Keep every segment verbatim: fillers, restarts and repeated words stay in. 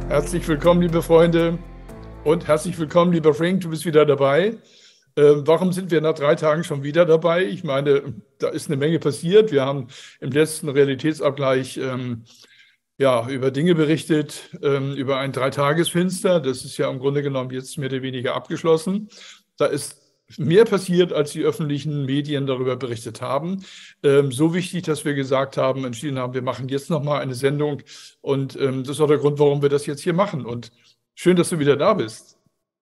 Herzlich willkommen, liebe Freunde, und herzlich willkommen, lieber Frank, du bist wieder dabei. Ähm, warum sind wir nach drei Tagen schon wieder dabei? Ich meine, da ist eine Menge passiert. Wir haben im letzten Realitätsabgleich ähm, ja, über Dinge berichtet, ähm, über ein Dreitagesfenster. Das ist ja im Grunde genommen jetzt mehr oder weniger abgeschlossen. Da ist mehr passiert, als die öffentlichen Medien darüber berichtet haben. Ähm, so wichtig, dass wir gesagt haben, entschieden haben, wir machen jetzt nochmal eine Sendung. Und ähm, das ist auch der Grund, warum wir das jetzt hier machen. Und schön, dass du wieder da bist.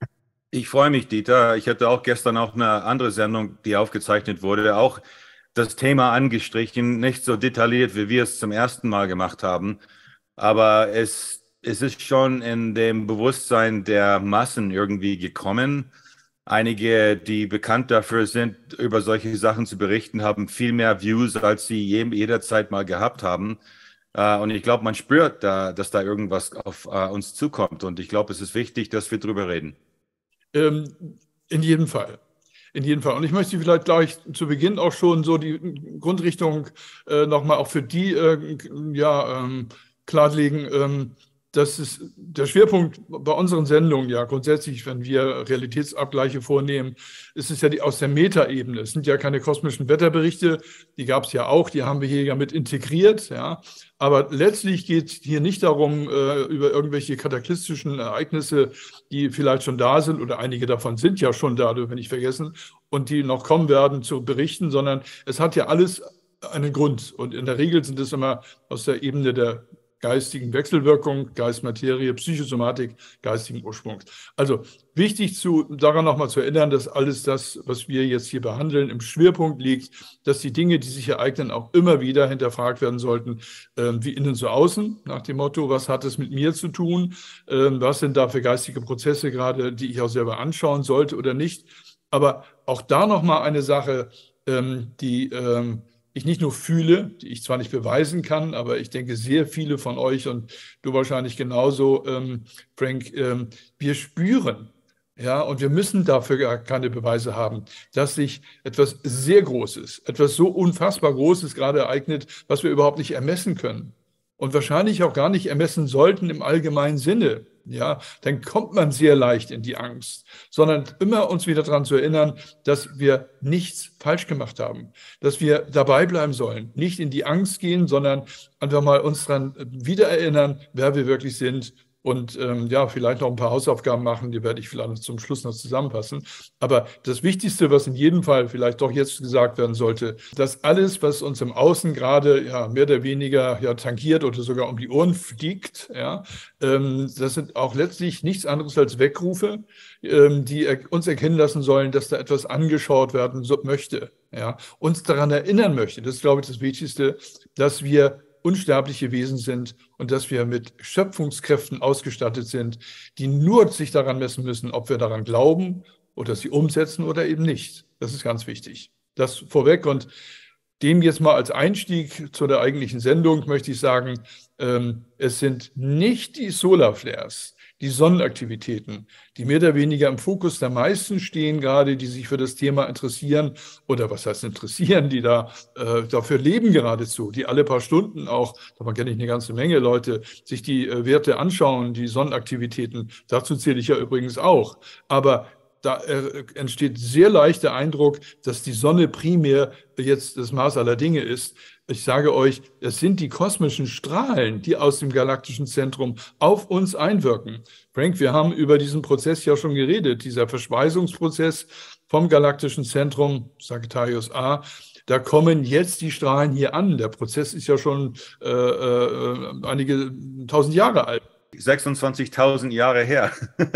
Ich freue mich, Dieter. Ich hatte auch gestern auch eine andere Sendung, die aufgezeichnet wurde, auch das Thema angestrichen, nicht so detailliert, wie wir es zum ersten Mal gemacht haben. Aber es, es ist schon in dem Bewusstsein der Massen irgendwie gekommen. Einige, die bekannt dafür sind, über solche Sachen zu berichten, haben viel mehr Views, als sie je, jederzeit mal gehabt haben. Uh, und ich glaube, man spürt, da, dass da irgendwas auf uh, uns zukommt. Und ich glaube, es ist wichtig, dass wir drüber reden. Ähm, in jedem Fall. In jedem Fall. Und ich möchte vielleicht gleich zu Beginn auch schon so die Grundrichtung äh, nochmal auch für die äh, ja, ähm, klarlegen. Ähm, das ist der Schwerpunkt bei unseren Sendungen ja grundsätzlich, wenn wir Realitätsabgleiche vornehmen, ist es ja die, aus der Metaebene. Es sind ja keine kosmischen Wetterberichte, die gab es ja auch, die haben wir hier ja mit integriert. Ja. Aber letztlich geht es hier nicht darum, äh, über irgendwelche kataklystischen Ereignisse, die vielleicht schon da sind, oder einige davon sind ja schon da, dürfen wir nicht vergessen, und die noch kommen werden, zu berichten, sondern es hat ja alles einen Grund. Und in der Regel sind es immer aus der Ebene der geistigen Wechselwirkung, Geist, Materie, Psychosomatik, geistigen Ursprungs. Also wichtig zu, daran nochmal zu erinnern, dass alles das, was wir jetzt hier behandeln, im Schwerpunkt liegt, dass die Dinge, die sich ereignen, auch immer wieder hinterfragt werden sollten, äh, wie innen so außen, nach dem Motto, was hat es mit mir zu tun, äh, was sind da für geistige Prozesse gerade, die ich auch selber anschauen sollte oder nicht. Aber auch da nochmal eine Sache, ähm, die ähm, ich nicht nur fühle, die ich zwar nicht beweisen kann, aber ich denke, sehr viele von euch und du wahrscheinlich genauso, ähm, Frank, ähm, wir spüren, ja, und wir müssen dafür gar keine Beweise haben, dass sich etwas sehr Großes, etwas so unfassbar Großes gerade ereignet, was wir überhaupt nicht ermessen können und wahrscheinlich auch gar nicht ermessen sollten im allgemeinen Sinne. Ja, dann kommt man sehr leicht in die Angst, sondern immer uns wieder daran zu erinnern, dass wir nichts falsch gemacht haben, dass wir dabei bleiben sollen, nicht in die Angst gehen, sondern einfach mal uns daran wieder erinnern, wer wir wirklich sind. Und ähm, ja, vielleicht noch ein paar Hausaufgaben machen, die werde ich vielleicht zum Schluss noch zusammenfassen. Aber das Wichtigste, was in jedem Fall vielleicht doch jetzt gesagt werden sollte, dass alles, was uns im Außen gerade ja, mehr oder weniger ja, tangiert oder sogar um die Ohren fliegt, ja, ähm, das sind auch letztlich nichts anderes als Weckrufe, ähm, die er uns erkennen lassen sollen, dass da etwas angeschaut werden so, möchte, ja, uns daran erinnern möchte. Das ist, glaube ich, das Wichtigste, dass wir unsterbliche Wesen sind und dass wir mit Schöpfungskräften ausgestattet sind, die nur sich daran messen müssen, ob wir daran glauben oder sie umsetzen oder eben nicht. Das ist ganz wichtig. Das vorweg, und dem jetzt mal als Einstieg zu der eigentlichen Sendung möchte ich sagen, ähm, es sind nicht die Solarflares, die Sonnenaktivitäten, die mehr oder weniger im Fokus der meisten stehen, gerade die sich für das Thema interessieren, oder was heißt interessieren, die da äh, dafür leben geradezu, die alle paar Stunden auch, davon kenne ich eine ganze Menge Leute, sich die äh, Werte anschauen, die Sonnenaktivitäten, dazu zähle ich ja übrigens auch, aber da äh, entsteht sehr leicht der Eindruck, dass die Sonne primär jetzt das Maß aller Dinge ist. Ich sage euch, es sind die kosmischen Strahlen, die aus dem galaktischen Zentrum auf uns einwirken. Frank, wir haben über diesen Prozess ja schon geredet, dieser Verschweißungsprozess vom galaktischen Zentrum, Sagittarius A. Da kommen jetzt die Strahlen hier an. Der Prozess ist ja schon äh, äh, einige tausend Jahre alt. sechsundzwanzigtausend Jahre her.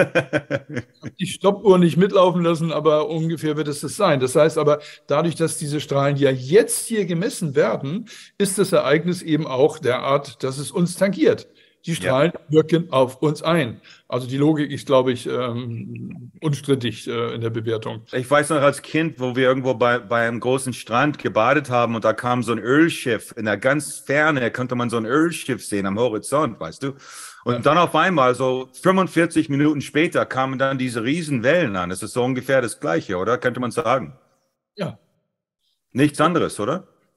Die Stoppuhr nicht mitlaufen lassen, aber ungefähr wird es das sein. Das heißt aber, dadurch, dass diese Strahlen ja jetzt hier gemessen werden, ist das Ereignis eben auch derart, dass es uns tangiert. Die Strahlen ja. wirken auf uns ein. Also die Logik ist, glaube ich, ähm, unstrittig äh, in der Bewertung. Ich weiß noch als Kind, wo wir irgendwo bei, bei einem großen Strand gebadet haben und da kam so ein Ölschiff. In der ganz Ferne konnte man so ein Ölschiff sehen am Horizont, weißt du? Und ja. dann auf einmal, so fünfundvierzig Minuten später, kamen dann diese Riesenwellen an. Das ist so ungefähr das Gleiche, oder? Könnte man sagen. Ja. Nichts anderes, oder?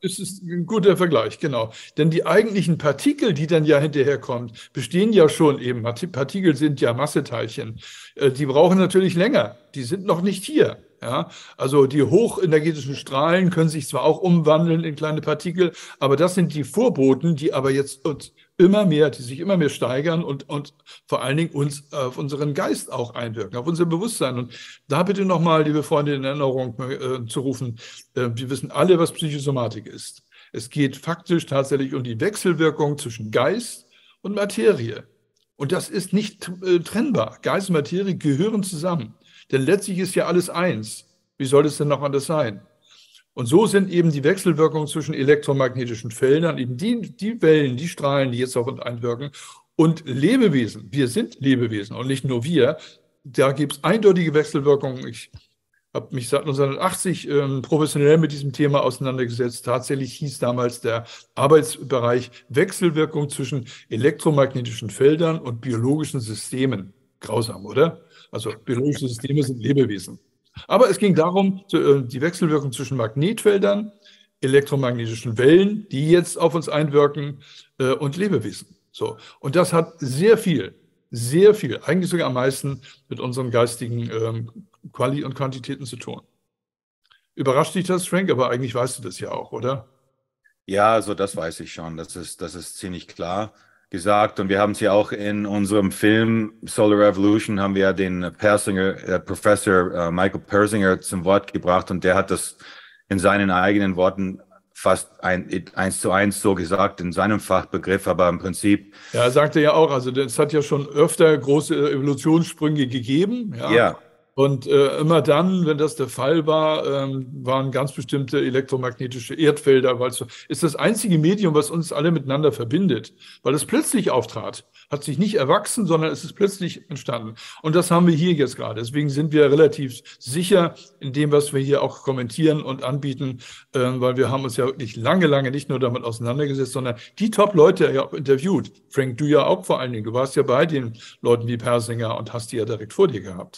Das ist ein guter Vergleich, genau. Denn die eigentlichen Partikel, die dann ja hinterherkommen, bestehen ja schon eben. Partikel sind ja Masseteilchen. Äh, Die brauchen natürlich länger. Die sind noch nicht hier. Ja, also die hochenergetischen Strahlen können sich zwar auch umwandeln in kleine Partikel, aber das sind die Vorboten, die aber jetzt uns immer mehr, die sich immer mehr steigern und, und vor allen Dingen uns auf unseren Geist auch einwirken, auf unser Bewusstsein. Und da bitte nochmal, liebe Freunde, in Erinnerung äh, zu rufen, äh, wir wissen alle, was Psychosomatik ist. Es geht faktisch tatsächlich um die Wechselwirkung zwischen Geist und Materie. Und das ist nicht äh, trennbar. Geist und Materie gehören zusammen. Denn letztlich ist ja alles eins. Wie soll es denn noch anders sein? Und so sind eben die Wechselwirkungen zwischen elektromagnetischen Feldern, eben die, die Wellen, die Strahlen, die jetzt auf uns einwirken, und Lebewesen. Wir sind Lebewesen und nicht nur wir. Da gibt es eindeutige Wechselwirkungen. Ich habe mich seit neunzehnhundertachtzig ähm, professionell mit diesem Thema auseinandergesetzt. Tatsächlich hieß damals der Arbeitsbereich Wechselwirkung zwischen elektromagnetischen Feldern und biologischen Systemen. Grausam, oder? Also biologische Systeme sind Lebewesen. Aber es ging darum, die Wechselwirkung zwischen Magnetfeldern, elektromagnetischen Wellen, die jetzt auf uns einwirken, und Lebewesen. So. Und das hat sehr viel, sehr viel, eigentlich sogar am meisten mit unseren geistigen ähm, Quali und Quantitäten zu tun. Überrascht dich das, Frank? Aber eigentlich weißt du das ja auch, oder? Ja, also das weiß ich schon. Das ist, das ist ziemlich klar gesagt. Und wir haben es ja auch in unserem Film Solar Revolution, haben wir ja den Persinger, äh, Professor äh, Michael Persinger zum Wort gebracht. Und der hat das in seinen eigenen Worten fast ein, eins zu eins so gesagt, in seinem Fachbegriff, aber im Prinzip. Ja, er sagte ja auch, also es hat ja schon öfter große Evolutionssprünge gegeben. Ja. Ja. Und äh, immer dann, wenn das der Fall war, ähm, waren ganz bestimmte elektromagnetische Erdfelder, weil es ist das einzige Medium, was uns alle miteinander verbindet, weil es plötzlich auftrat, hat sich nicht erwachsen, sondern es ist plötzlich entstanden. Und das haben wir hier jetzt gerade. Deswegen sind wir relativ sicher in dem, was wir hier auch kommentieren und anbieten, äh, weil wir haben uns ja wirklich lange, lange nicht nur damit auseinandergesetzt, sondern die Top-Leute ja auch interviewt. Frank, du ja auch vor allen Dingen. Du warst ja bei den Leuten wie Persinger und hast die ja direkt vor dir gehabt.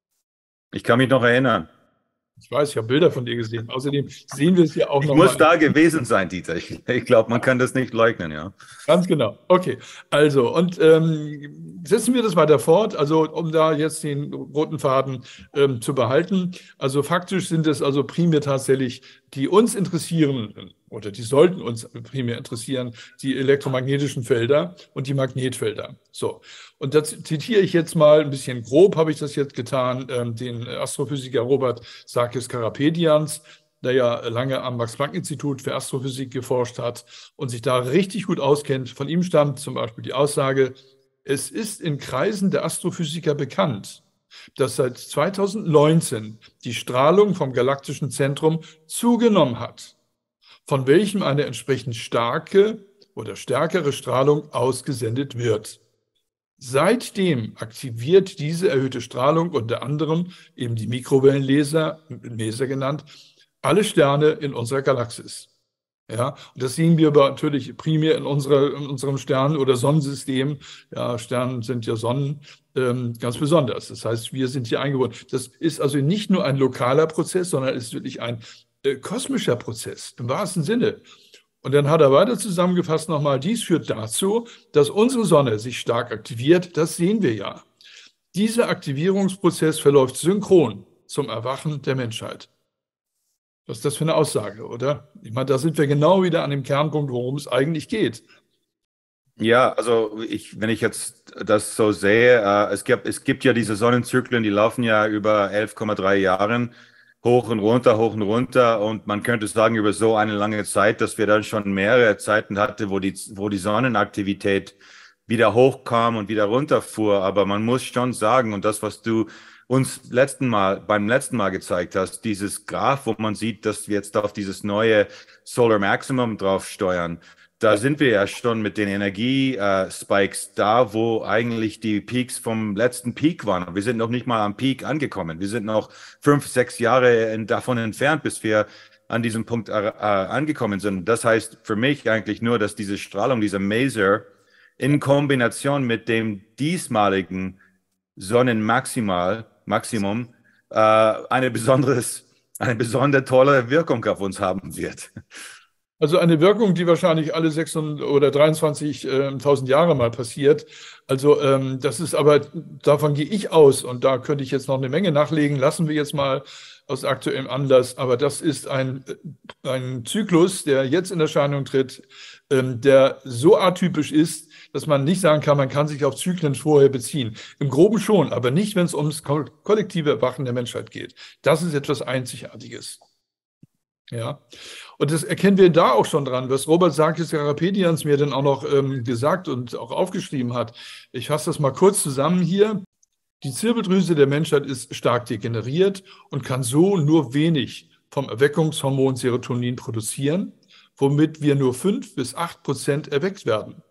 Ich kann mich noch erinnern. Ich weiß, ich habe Bilder von dir gesehen. Außerdem sehen wir es ja auch Ich noch muss mal. da gewesen sein, Dieter. Ich, ich glaube, man kann das nicht leugnen, ja. Ganz genau. Okay, also und ähm, setzen wir das weiter fort, also um da jetzt den roten Faden ähm, zu behalten. Also faktisch sind es also primär tatsächlich die uns interessieren oder die sollten uns primär interessieren, die elektromagnetischen Felder und die Magnetfelder. So, und das zitiere ich jetzt mal ein bisschen grob, habe ich das jetzt getan, ähm, den Astrophysiker Robert Sarkis-Karapetians, der ja lange am Max-Planck-Institut für Astrophysik geforscht hat und sich da richtig gut auskennt. Von ihm stammt zum Beispiel die Aussage, es ist in Kreisen der Astrophysiker bekannt, dass seit zweitausendneunzehn die Strahlung vom galaktischen Zentrum zugenommen hat, von welchem eine entsprechend starke oder stärkere Strahlung ausgesendet wird. Seitdem aktiviert diese erhöhte Strahlung unter anderem eben die Mikrowellenlaser, Laser genannt, alle Sterne in unserer Galaxis. Ja, und das sehen wir aber natürlich primär in, unserer, in unserem Stern- oder Sonnensystem. Ja, Sterne sind ja Sonnen ähm, ganz besonders. Das heißt, wir sind hier eingebunden. Das ist also nicht nur ein lokaler Prozess, sondern es ist wirklich ein äh, kosmischer Prozess im wahrsten Sinne. Und dann hat er weiter zusammengefasst nochmal, dies führt dazu, dass unsere Sonne sich stark aktiviert. Das sehen wir ja. Dieser Aktivierungsprozess verläuft synchron zum Erwachen der Menschheit. Was ist das für eine Aussage, oder? Ich meine, da sind wir genau wieder an dem Kernpunkt, worum es eigentlich geht. Ja, also ich, wenn ich jetzt das so sehe, äh, es gibt, es gibt ja diese Sonnenzyklen, die laufen ja über elf Komma drei Jahren hoch und runter, hoch und runter. Und man könnte sagen, über so eine lange Zeit, dass wir dann schon mehrere Zeiten hatten, wo die, wo die Sonnenaktivität wieder hochkam und wieder runterfuhr. Aber man muss schon sagen, und das, was du uns letzten Mal, beim letzten Mal gezeigt hast, dieses Graph, wo man sieht, dass wir jetzt auf dieses neue Solar Maximum drauf steuern, da sind wir ja schon mit den Energiespikes äh, da, wo eigentlich die Peaks vom letzten Peak waren. Wir sind noch nicht mal am Peak angekommen. Wir sind noch fünf, sechs Jahre in, davon entfernt, bis wir an diesem Punkt äh, angekommen sind. Das heißt für mich eigentlich nur, dass diese Strahlung, dieser Maser in Kombination mit dem diesmaligen Sonnenmaximal, Maximum, äh, eine besonderes, eine besondere tolle Wirkung auf uns haben wird. Also eine Wirkung, die wahrscheinlich alle sechshundert oder dreiundzwanzigtausend Jahre mal passiert. Also ähm, das ist aber, davon gehe ich aus und da könnte ich jetzt noch eine Menge nachlegen, lassen wir jetzt mal aus aktuellem Anlass. Aber das ist ein, ein Zyklus, der jetzt in Erscheinung tritt, ähm, der so atypisch ist, dass man nicht sagen kann, man kann sich auf Zyklen vorher beziehen. Im Groben schon, aber nicht, wenn es ums kollektive Erwachen der Menschheit geht. Das ist etwas Einzigartiges. Ja, und das erkennen wir da auch schon dran, was Robert Sarkis-Karapetians mir dann auch noch ähm, gesagt und auch aufgeschrieben hat. Ich fasse das mal kurz zusammen hier. Die Zirbeldrüse der Menschheit ist stark degeneriert und kann so nur wenig vom Erweckungshormon Serotonin produzieren, womit wir nur fünf bis acht Prozent erweckt werden.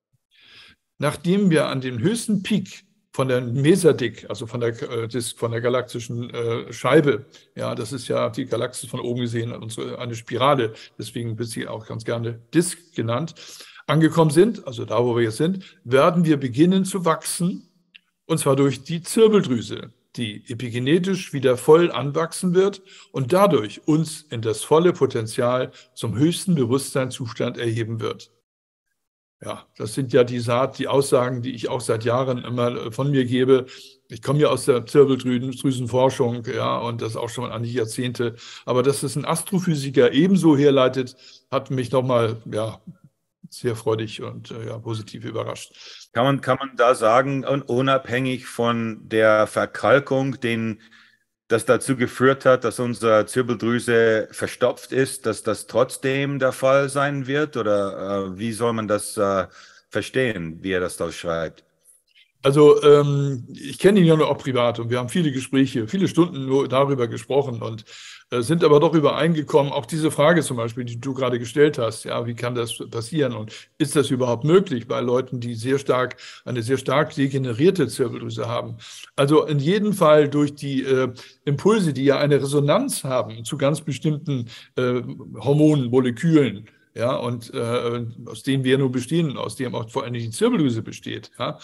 Nachdem wir an den höchsten Peak von der Mesadik, also von der, äh, von der galaktischen äh, Scheibe, ja, das ist ja die Galaxis von oben gesehen, unsere, eine Spirale, deswegen wird sie auch ganz gerne Disk genannt, angekommen sind, also da, wo wir jetzt sind, werden wir beginnen zu wachsen, und zwar durch die Zirbeldrüse, die epigenetisch wieder voll anwachsen wird und dadurch uns in das volle Potenzial zum höchsten Bewusstseinszustand erheben wird. Ja, das sind ja die Saat, die Aussagen, die ich auch seit Jahren immer von mir gebe. Ich komme ja aus der Zirbeldrüsenforschung, ja, und das auch schon einige Jahrzehnte. Aber dass es ein Astrophysiker ebenso herleitet, hat mich nochmal, ja, sehr freudig und äh, ja, positiv überrascht. Kann man, kann man da sagen, unabhängig von der Verkalkung, den das dazu geführt hat, dass unsere Zirbeldrüse verstopft ist, dass das trotzdem der Fall sein wird? Oder äh, wie soll man das äh, verstehen, wie er das da schreibt? Also ähm, ich kenne ihn ja nur auch privat und wir haben viele Gespräche, viele Stunden nur darüber gesprochen und äh, sind aber doch übereingekommen, auch diese Frage zum Beispiel, die du gerade gestellt hast, ja, wie kann das passieren und ist das überhaupt möglich bei Leuten, die sehr stark, eine sehr stark degenerierte Zirbeldrüse haben? Also in jedem Fall durch die äh, Impulse, die ja eine Resonanz haben zu ganz bestimmten äh, Hormonen, Molekülen, ja, und äh, aus denen wir nur bestehen, aus denen auch vor allem die Zirbeldrüse besteht, ja,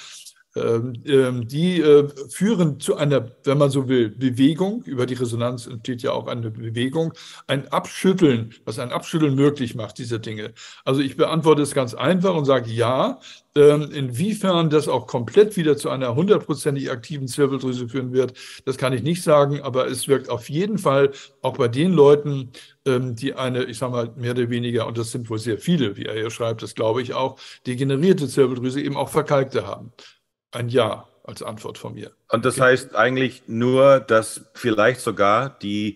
die äh, führen zu einer, wenn man so will, Bewegung. Über die Resonanz entsteht ja auch eine Bewegung, ein Abschütteln, was ein Abschütteln möglich macht, diese Dinge. Also ich beantworte es ganz einfach und sage ja. Ähm, inwiefern das auch komplett wieder zu einer hundertprozentig aktiven Zirbeldrüse führen wird, das kann ich nicht sagen, aber es wirkt auf jeden Fall auch bei den Leuten, ähm, die eine, ich sage mal, mehr oder weniger, und das sind wohl sehr viele, wie er hier schreibt, das glaube ich auch, degenerierte Zirbeldrüse eben auch verkalkte haben. Ein Ja als Antwort von mir. Und das heißt eigentlich nur, dass vielleicht sogar die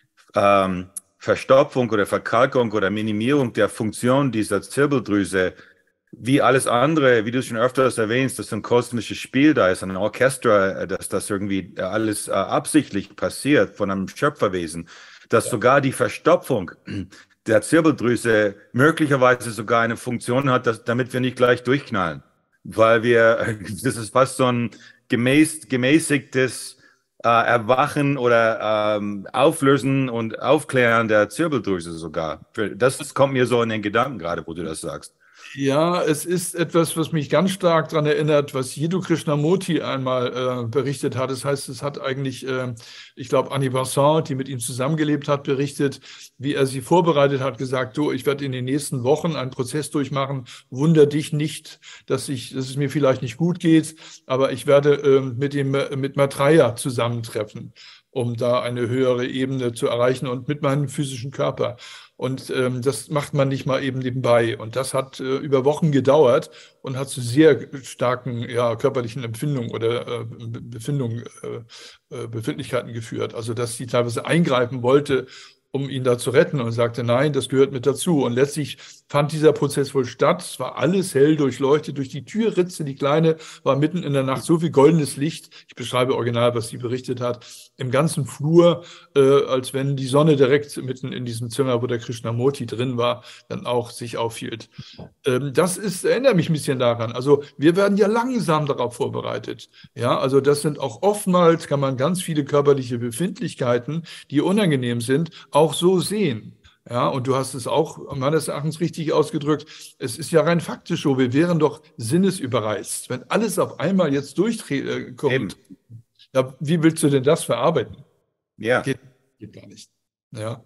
ähm, Verstopfung oder Verkalkung oder Minimierung der Funktion dieser Zirbeldrüse, wie alles andere, wie du schon öfters erwähnst, das ist ein kosmisches Spiel, da ist ein Orchester, dass das irgendwie alles äh, absichtlich passiert von einem Schöpferwesen, dass ja. sogar die Verstopfung der Zirbeldrüse möglicherweise sogar eine Funktion hat, dass, damit wir nicht gleich durchknallen. Weil wir, das ist fast so ein gemäß, gemäßigtes äh, Erwachen oder ähm, Auflösen und Aufklären der Zirbeldrüse sogar. Das kommt mir so in den Gedanken gerade, wo du das sagst. Ja, es ist etwas, was mich ganz stark daran erinnert, was Jiddu Krishnamurti einmal äh, berichtet hat. Das heißt, es hat eigentlich, äh, ich glaube, Annie Besant, die mit ihm zusammengelebt hat, berichtet, wie er sie vorbereitet hat, gesagt, du, ich werde in den nächsten Wochen einen Prozess durchmachen, wunder dich nicht, dass, ich, dass es mir vielleicht nicht gut geht, aber ich werde äh, mit, dem, mit Maitreya zusammentreffen, um da eine höhere Ebene zu erreichen und mit meinem physischen Körper. Und ähm, das macht man nicht mal eben nebenbei. Und das hat äh, über Wochen gedauert und hat zu sehr starken ja, körperlichen Empfindungen oder äh, Befindungen, äh, äh, Befindlichkeiten geführt. Also dass sie teilweise eingreifen wollte, um ihn da zu retten und sagte, nein, das gehört mit dazu. Und letztlich fand dieser Prozess wohl statt. Es war alles hell durchleuchtet. Durch die Türritze, die kleine, war mitten in der Nacht so viel goldenes Licht. Ich beschreibe original, was sie berichtet hat. Im ganzen Flur, äh, als wenn die Sonne direkt mitten in diesem Zimmer, wo der Krishnamurti drin war, dann auch sich aufhielt. Ähm, das ist, erinnert mich ein bisschen daran. Also wir werden ja langsam darauf vorbereitet. Ja, also das sind auch oftmals, kann man ganz viele körperliche Befindlichkeiten, die unangenehm sind, auch so sehen. Ja, und du hast es auch meines Erachtens richtig ausgedrückt. Es ist ja rein faktisch so, wir wären doch sinnesüberreizt. Wenn alles auf einmal jetzt durchkommt, ja, wie willst du denn das verarbeiten? Ja. Geht, geht gar nicht. Ja.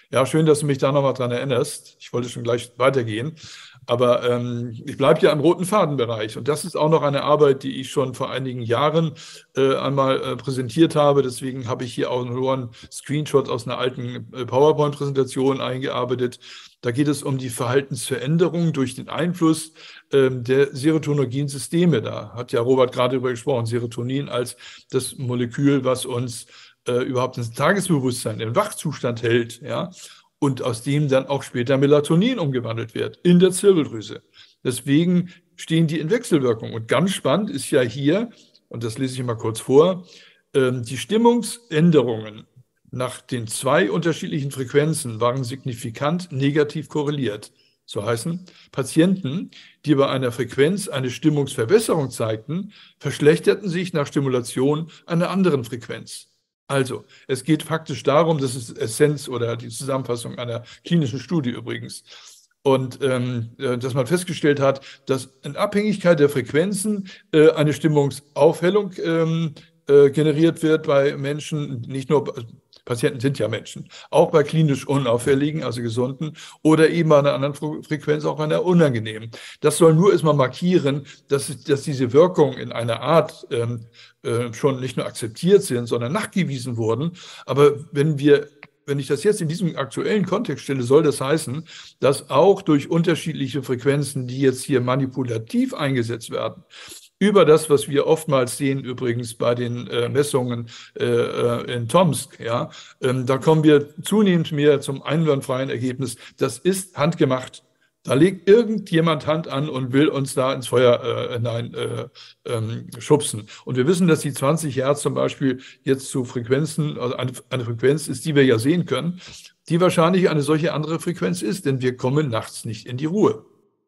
Ja, schön, dass du mich da nochmal dran erinnerst. Ich wollte schon gleich weitergehen. Aber ähm, ich bleibe ja im roten Fadenbereich. Und das ist auch noch eine Arbeit, die ich schon vor einigen Jahren äh, einmal äh, präsentiert habe. Deswegen habe ich hier auch nur einen Screenshot aus einer alten äh, PowerPoint-Präsentation eingearbeitet. Da geht es um die Verhaltensveränderung durch den Einfluss ähm, der serotonerginen Systeme. Da hat ja Robert gerade darüber gesprochen. Serotonin als das Molekül, was uns äh, überhaupt ins Tagesbewusstsein, im Wachzustand hält, ja. Und aus dem dann auch später Melatonin umgewandelt wird in der Zirbeldrüse. Deswegen stehen die in Wechselwirkung. Und ganz spannend ist ja hier, und das lese ich mal kurz vor, ähm, die Stimmungsänderungen nach den zwei unterschiedlichen Frequenzen waren signifikant negativ korreliert. So heißen, Patienten, die bei einer Frequenz eine Stimmungsverbesserung zeigten, verschlechterten sich nach Stimulation einer anderen Frequenz. Also, es geht faktisch darum, das ist Essenz oder die Zusammenfassung einer klinischen Studie übrigens, und ähm, dass man festgestellt hat, dass in Abhängigkeit der Frequenzen äh, eine Stimmungsaufhellung ähm, äh, generiert wird bei Menschen, nicht nur Patienten sind ja Menschen, auch bei klinisch Unauffälligen, also Gesunden, oder eben bei einer anderen Frequenz auch einer unangenehmen. Das soll nur erstmal markieren, dass, dass diese Wirkungen in einer Art ähm, äh, schon nicht nur akzeptiert sind, sondern nachgewiesen wurden. Aber wenn wir Wenn ich das jetzt in diesem aktuellen Kontext stelle, soll das heißen, dass auch durch unterschiedliche Frequenzen, die jetzt hier manipulativ eingesetzt werden, über das, was wir oftmals sehen, übrigens bei den äh, Messungen äh, in Tomsk, ja, ähm, da kommen wir zunehmend mehr zum einwandfreien Ergebnis. Das ist handgemacht. Da legt irgendjemand Hand an und will uns da ins Feuer äh, hinein äh, ähm, schubsen. Und wir wissen, dass die zwanzig Hertz zum Beispiel jetzt zu Frequenzen, also eine, eine Frequenz ist, die wir ja sehen können, die wahrscheinlich eine solche andere Frequenz ist, denn wir kommen nachts nicht in die Ruhe.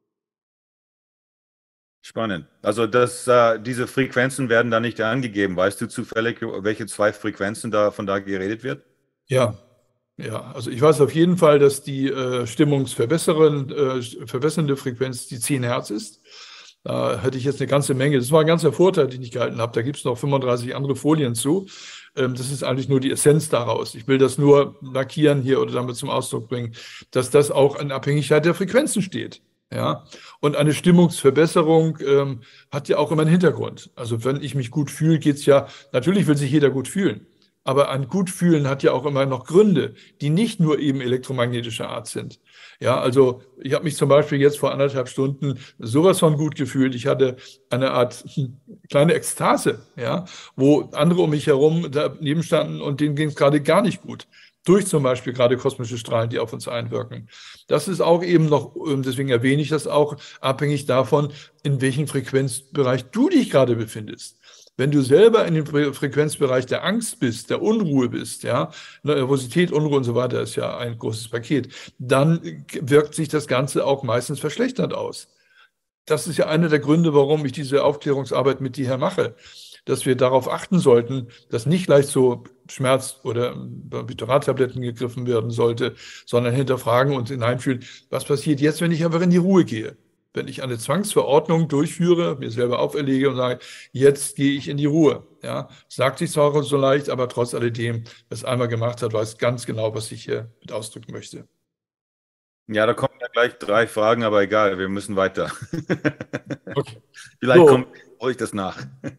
Spannend. Also das, äh, diese Frequenzen werden da nicht angegeben. Weißt du zufällig, welche zwei Frequenzen da von da geredet wird? Ja, ja. Also ich weiß auf jeden Fall, dass die äh, stimmungsverbessernde äh, verbessernde Frequenz die zehn Hertz ist. Da hätte ich jetzt eine ganze Menge. Das war ein ganzer Vorteil, den ich gehalten habe. Da gibt es noch fünfunddreißig andere Folien zu. Ähm, das ist eigentlich nur die Essenz daraus. Ich will das nur markieren hier oder damit zum Ausdruck bringen, dass das auch in Abhängigkeit der Frequenzen steht. Ja, und eine Stimmungsverbesserung ähm, hat ja auch immer einen Hintergrund. Also wenn ich mich gut fühle, geht es ja, natürlich will sich jeder gut fühlen, aber ein Gutfühlen hat ja auch immer noch Gründe, die nicht nur eben elektromagnetischer Art sind. Ja, also ich habe mich zum Beispiel jetzt vor anderthalb Stunden sowas von gut gefühlt. Ich hatte eine Art kleine Ekstase, ja, wo andere um mich herum daneben standen und denen ging es gerade gar nicht gut. Durch zum Beispiel gerade kosmische Strahlen, die auf uns einwirken. Das ist auch eben noch, deswegen erwähne ich das auch, abhängig davon, in welchem Frequenzbereich du dich gerade befindest. Wenn du selber in dem Frequenzbereich der Angst bist, der Unruhe bist, ja, Nervosität, Unruhe und so weiter ist ja ein großes Paket, dann wirkt sich das Ganze auch meistens verschlechternd aus. Das ist ja einer der Gründe, warum ich diese Aufklärungsarbeit mit dir hier mache, dass wir darauf achten sollten, dass nicht leicht so Schmerz- oder Barbiturate-Tabletten gegriffen werden sollte, sondern hinterfragen und hineinfühlen, was passiert jetzt, wenn ich einfach in die Ruhe gehe? Wenn ich eine Zwangsverordnung durchführe, mir selber auferlege und sage, jetzt gehe ich in die Ruhe. Ja, sagt sich zwar so leicht, aber trotz alledem, wer es einmal gemacht hat, weiß ganz genau, was ich hier mit ausdrücken möchte. Ja, da kommen ja gleich drei Fragen, aber egal, wir müssen weiter. Okay. Vielleicht So. kommt euch das nach.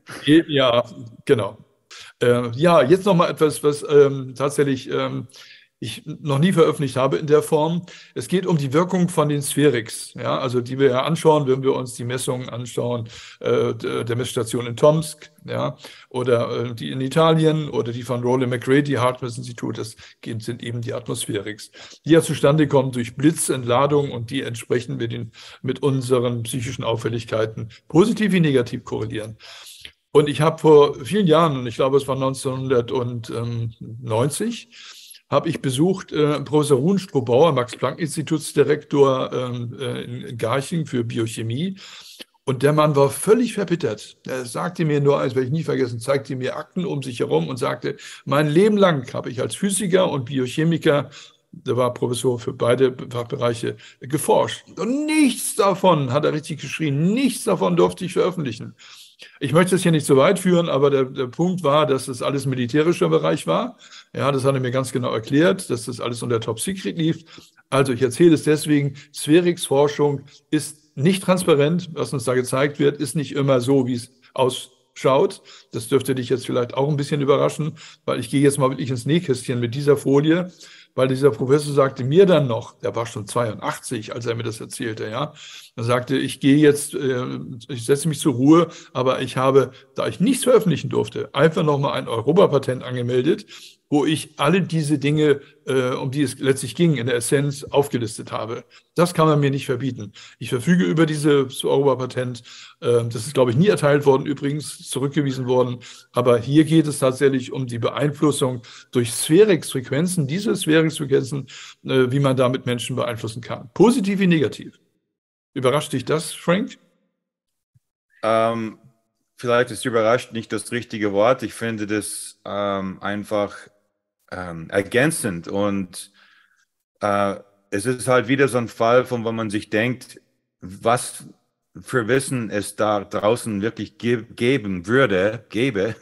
Ja, genau. Äh, ja, jetzt noch mal etwas, was ähm, tatsächlich ähm, ich noch nie veröffentlicht habe in der Form. Es geht um die Wirkung von den Spherics, ja, also die wir ja anschauen, wenn wir uns die Messungen anschauen, äh, der Messstation in Tomsk, ja, oder äh, die in Italien oder die von Roland McCready Hartmann-Institut, das sind eben die Atmospherics, die ja zustande kommen durch Blitzentladung und die entsprechend mit, den, mit unseren psychischen Auffälligkeiten positiv wie negativ korrelieren. Und ich habe vor vielen Jahren, und ich glaube, es war neunzehnhundertneunzig, habe ich besucht äh, Professor Ruhn Strobauer, Max-Planck-Institutsdirektor ähm, äh, in, in Garching für Biochemie. Und der Mann war völlig verbittert. Er sagte mir nur, eins werde ich nie vergessen, zeigte mir Akten um sich herum und sagte, mein Leben lang habe ich als Physiker und Biochemiker, der war Professor für beide Fachbereiche, geforscht. Und nichts davon, hat er richtig geschrien, nichts davon durfte ich veröffentlichen. Ich möchte es hier nicht so weit führen, aber der, der Punkt war, dass das alles militärischer Bereich war. Ja, das hat er mir ganz genau erklärt, dass das alles unter Top Secret lief. Also ich erzähle es deswegen, Sphärix-Forschung ist nicht transparent, was uns da gezeigt wird, ist nicht immer so, wie es ausschaut. Das dürfte dich jetzt vielleicht auch ein bisschen überraschen, weil ich gehe jetzt mal wirklich ins Nähkästchen mit dieser Folie, weil dieser Professor sagte mir dann noch, der war schon zweiundachtzig, als er mir das erzählte, ja, er sagte, ich gehe jetzt, äh, ich setze mich zur Ruhe, aber ich habe, da ich nichts veröffentlichen durfte, einfach nochmal ein Europapatent angemeldet, wo ich alle diese Dinge, äh, um die es letztlich ging, in der Essenz aufgelistet habe. Das kann man mir nicht verbieten. Ich verfüge über dieses Europapatent. Äh, das ist, glaube ich, nie erteilt worden, übrigens zurückgewiesen worden. Aber hier geht es tatsächlich um die Beeinflussung durch Sphärix-Frequenzen, diese Sphärix-Frequenzen, äh, wie man damit Menschen beeinflussen kann. Positiv wie negativ. Überrascht dich das, Frank? Ähm, vielleicht ist überrascht nicht das richtige Wort. Ich finde das ähm, einfach ähm, ergänzend und äh, es ist halt wieder so ein Fall, von wo man sich denkt, was für Wissen es da draußen wirklich ge geben würde, gäbe,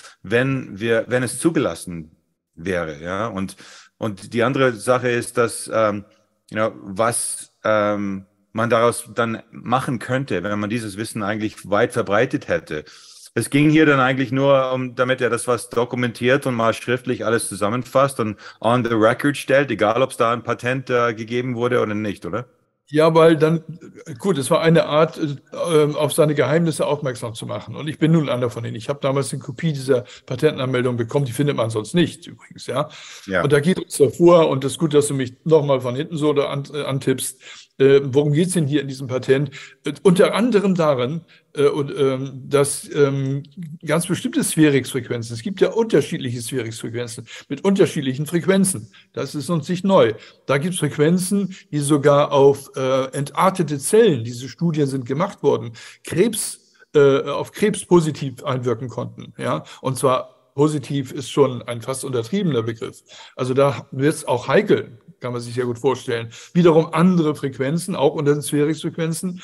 wenn wir, wenn es zugelassen wäre, ja. Und und die andere Sache ist, dass ähm, you know, was ähm, man daraus dann machen könnte, wenn man dieses Wissen eigentlich weit verbreitet hätte. Es ging hier dann eigentlich nur um, damit er das was dokumentiert und mal schriftlich alles zusammenfasst und on the record stellt, egal ob es da ein Patent äh, gegeben wurde oder nicht, oder? Ja, weil dann, gut, es war eine Art, äh, auf seine Geheimnisse aufmerksam zu machen. Und ich bin nun einer von ihnen. Ich habe damals eine Kopie dieser Patentanmeldung bekommen, die findet man sonst nicht, übrigens, ja. Ja. Und da geht es davor, und es ist gut, dass du mich nochmal von hinten so da an, äh, antippst. Äh, worum geht es denn hier in diesem Patent? Äh, unter anderem darin, äh, und, ähm, dass ähm, ganz bestimmte Sphärix-Frequenzen, es gibt ja unterschiedliche Sphärix-Frequenzen mit unterschiedlichen Frequenzen. Das ist uns nicht neu. Da gibt es Frequenzen, die sogar auf äh, entartete Zellen, diese Studien sind gemacht worden, Krebs, äh, auf Krebs positiv einwirken konnten. Ja? Und zwar positiv ist schon ein fast untertriebener Begriff. Also da wird es auch heikel, kann man sich sehr gut vorstellen. Wiederum andere Frequenzen, auch unter den Sphärix-Frequenzen,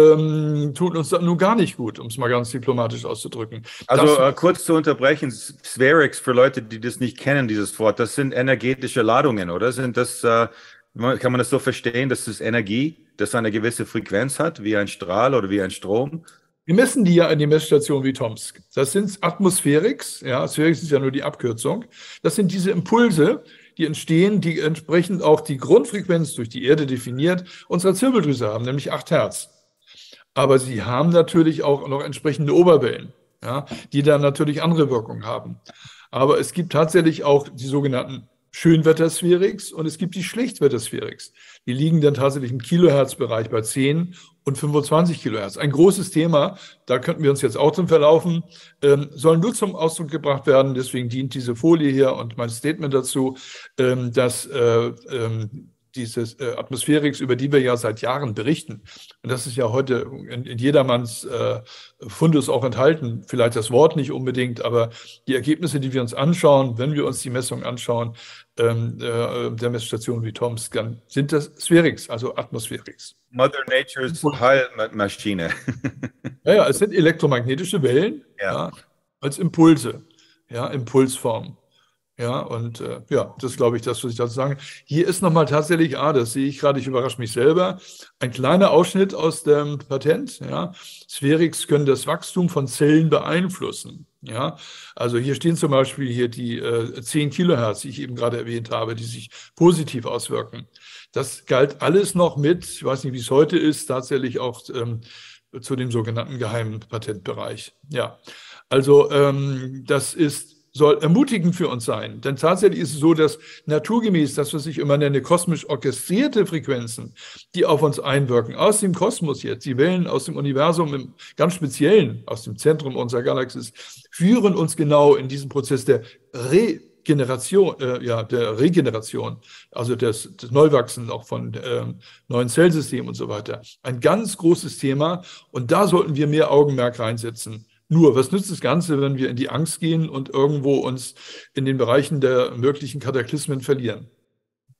ähm, tun uns dann nun gar nicht gut, um es mal ganz diplomatisch auszudrücken. Also äh, kurz zu unterbrechen, Sphärix, für Leute, die das nicht kennen, dieses Wort, das sind energetische Ladungen, oder? Sind das, äh, kann man das so verstehen, dass das Energie, das eine gewisse Frequenz hat, wie ein Strahl oder wie ein Strom? Wir messen die ja an die Messstation wie Tomsk. Das sind Atmosphärix, ja, Sphärix ist ja nur die Abkürzung. Das sind diese Impulse, die entstehen, die entsprechend auch die Grundfrequenz durch die Erde definiert, unserer Zirbeldrüse haben, nämlich acht Hertz. Aber sie haben natürlich auch noch entsprechende Oberwellen, ja, die dann natürlich andere Wirkungen haben. Aber es gibt tatsächlich auch die sogenannten Schönwettersphärix und es gibt die Schlechtwettersphärix. Die liegen dann tatsächlich im Kilohertzbereich bei zehn und fünfundzwanzig Kilohertz. Ein großes Thema, da könnten wir uns jetzt auch drin verlaufen, ähm, soll nur zum Ausdruck gebracht werden. Deswegen dient diese Folie hier und mein Statement dazu, ähm, dass äh, ähm, diese äh, Atmosphärix, über die wir ja seit Jahren berichten, und das ist ja heute in, in jedermanns äh, Fundus auch enthalten, vielleicht das Wort nicht unbedingt, aber die Ergebnisse, die wir uns anschauen, wenn wir uns die Messung anschauen, ähm, äh, der Messstation wie Tomsk, dann sind das Sphärix, also Atmosphärix. Mother Nature's Heilmaschine. Ja, ja, es sind elektromagnetische Wellen, Ja. ja, als Impulse, ja, Impulsform. Ja, und äh, ja, das glaube ich, das, was ich dazu sagen. Hier ist nochmal tatsächlich, ah, das sehe ich gerade, ich überrasche mich selber, ein kleiner Ausschnitt aus dem Patent. Ja. Sphärix können das Wachstum von Zellen beeinflussen. Ja. Also hier stehen zum Beispiel hier die äh, zehn Kilohertz, die ich eben gerade erwähnt habe, die sich positiv auswirken. Das galt alles noch mit, ich weiß nicht, wie es heute ist, tatsächlich auch ähm, zu dem sogenannten geheimen Patentbereich. Ja, also ähm, das ist soll ermutigend für uns sein. Denn tatsächlich ist es so, dass naturgemäß, das, was ich immer nenne, kosmisch orchestrierte Frequenzen, die auf uns einwirken, aus dem Kosmos jetzt, die Wellen aus dem Universum, im ganz Speziellen aus dem Zentrum unserer Galaxis, führen uns genau in diesen Prozess der Regeneration, äh, ja, der Regeneration, also das, das Neuwachsen auch von ähm, neuen Zellsystemen und so weiter. Ein ganz großes Thema und da sollten wir mehr Augenmerk reinsetzen. Nur, was nützt das Ganze, wenn wir in die Angst gehen und irgendwo uns in den Bereichen der möglichen Kataklysmen verlieren?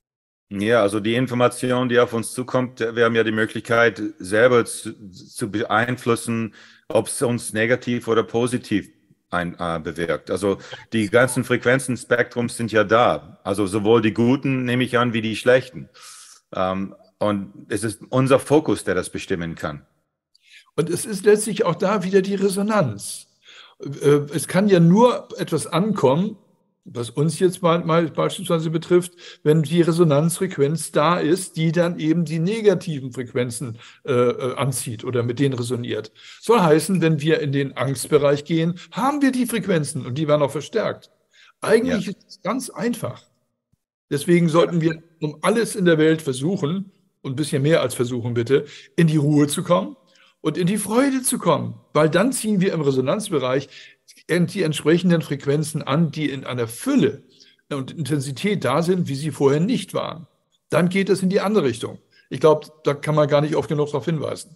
Ja, also die Information, die auf uns zukommt, wir haben ja die Möglichkeit, selber zu, zu beeinflussen, ob es uns negativ oder positiv ein, äh, bewirkt. Also die ganzen Frequenzenspektrums sind ja da. Also sowohl die guten, nehme ich an, wie die schlechten. Ähm, und es ist unser Fokus, der das bestimmen kann. Und es ist letztlich auch da wieder die Resonanz. Äh, Es kann ja nur etwas ankommen, was uns jetzt mal, mal beispielsweise betrifft, wenn die Resonanzfrequenz da ist, die dann eben die negativen Frequenzen äh, äh, anzieht oder mit denen resoniert. Soll heißen, wenn wir in den Angstbereich gehen, haben wir die Frequenzen und die werden auch verstärkt. Ja. Eigentlich ist es ganz einfach. Deswegen sollten wir um alles in der Welt versuchen, und ein bisschen mehr als versuchen bitte, in die Ruhe zu kommen und in die Freude zu kommen, weil dann ziehen wir im Resonanzbereich die entsprechenden Frequenzen an, die in einer Fülle und Intensität da sind, wie sie vorher nicht waren. Dann geht es in die andere Richtung. Ich glaube, da kann man gar nicht oft genug darauf hinweisen.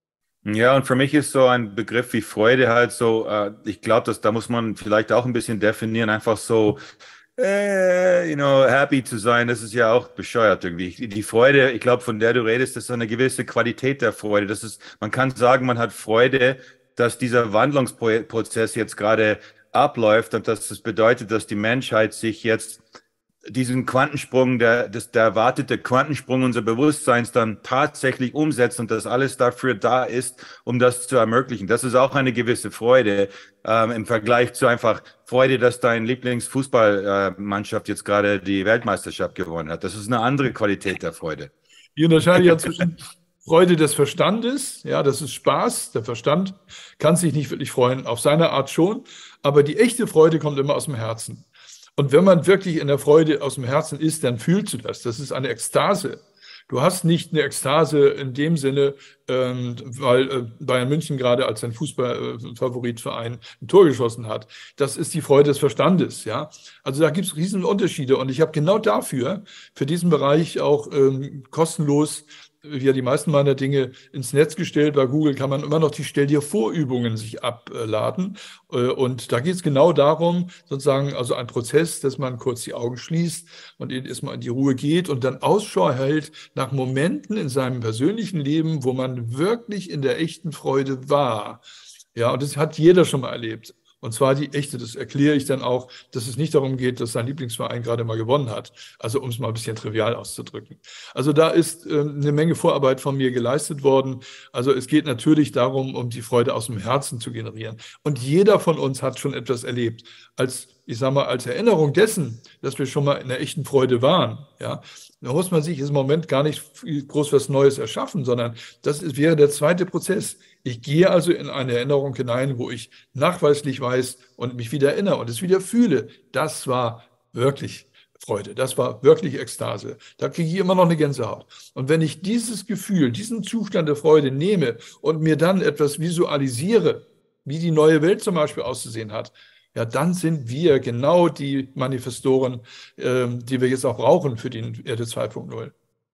Ja, und für mich ist so ein Begriff wie Freude halt so, äh, ich glaube, dass da muss man vielleicht auch ein bisschen definieren, einfach so, äh, you know, happy zu sein, das ist ja auch bescheuert irgendwie. Die Freude, ich glaube, von der du redest, das ist eine gewisse Qualität der Freude. Das ist, man kann sagen, man hat Freude, dass dieser Wandlungsprozess jetzt gerade abläuft und dass das bedeutet, dass die Menschheit sich jetzt diesen Quantensprung, der, das, der erwartete Quantensprung unseres Bewusstseins dann tatsächlich umsetzt und dass alles dafür da ist, um das zu ermöglichen. Das ist auch eine gewisse Freude ähm, im Vergleich zu einfach Freude, dass deine Lieblingsfußballmannschaft jetzt gerade die Weltmeisterschaft gewonnen hat. Das ist eine andere Qualität der Freude. Ich unterscheide ja zwischen Freude des Verstandes, ja, das ist Spaß. Der Verstand kann sich nicht wirklich freuen, auf seine Art schon, aber die echte Freude kommt immer aus dem Herzen. Und wenn man wirklich in der Freude aus dem Herzen ist, dann fühlst du das. Das ist eine Ekstase. Du hast nicht eine Ekstase in dem Sinne, ähm, weil äh, Bayern München gerade als sein Fußballfavoritverein ein Tor geschossen hat. Das ist die Freude des Verstandes. Ja? Also da gibt es riesen Unterschiede. Und ich habe genau dafür, für diesen Bereich auch ähm, kostenlos wie ja die meisten meiner Dinge ins Netz gestellt. Bei Google kann man immer noch die Stell dir Vor-Übungen sich abladen. Und da geht es genau darum, sozusagen, also ein Prozess, dass man kurz die Augen schließt und erstmal in die Ruhe geht und dann Ausschau hält nach Momenten in seinem persönlichen Leben, wo man wirklich in der echten Freude war. Ja, und das hat jeder schon mal erlebt. Und zwar die echte, das erkläre ich dann auch, dass es nicht darum geht, dass sein Lieblingsverein gerade mal gewonnen hat. Also um es mal ein bisschen trivial auszudrücken. Also da ist äh, eine Menge Vorarbeit von mir geleistet worden. Also es geht natürlich darum, um die Freude aus dem Herzen zu generieren. Und jeder von uns hat schon etwas erlebt. Als, ich sage mal, als Erinnerung dessen, dass wir schon mal in der echten Freude waren. Ja, da muss man sich im Moment gar nicht groß was Neues erschaffen, sondern das ist, wäre der zweite Prozess. Ich gehe also in eine Erinnerung hinein, wo ich nachweislich weiß und mich wieder erinnere und es wieder fühle. Das war wirklich Freude, das war wirklich Ekstase. Da kriege ich immer noch eine Gänsehaut. Und wenn ich dieses Gefühl, diesen Zustand der Freude nehme und mir dann etwas visualisiere, wie die neue Welt zum Beispiel auszusehen hat, ja, dann sind wir genau die Manifestoren, ähm, die wir jetzt auch brauchen für die Erde zwei Punkt null.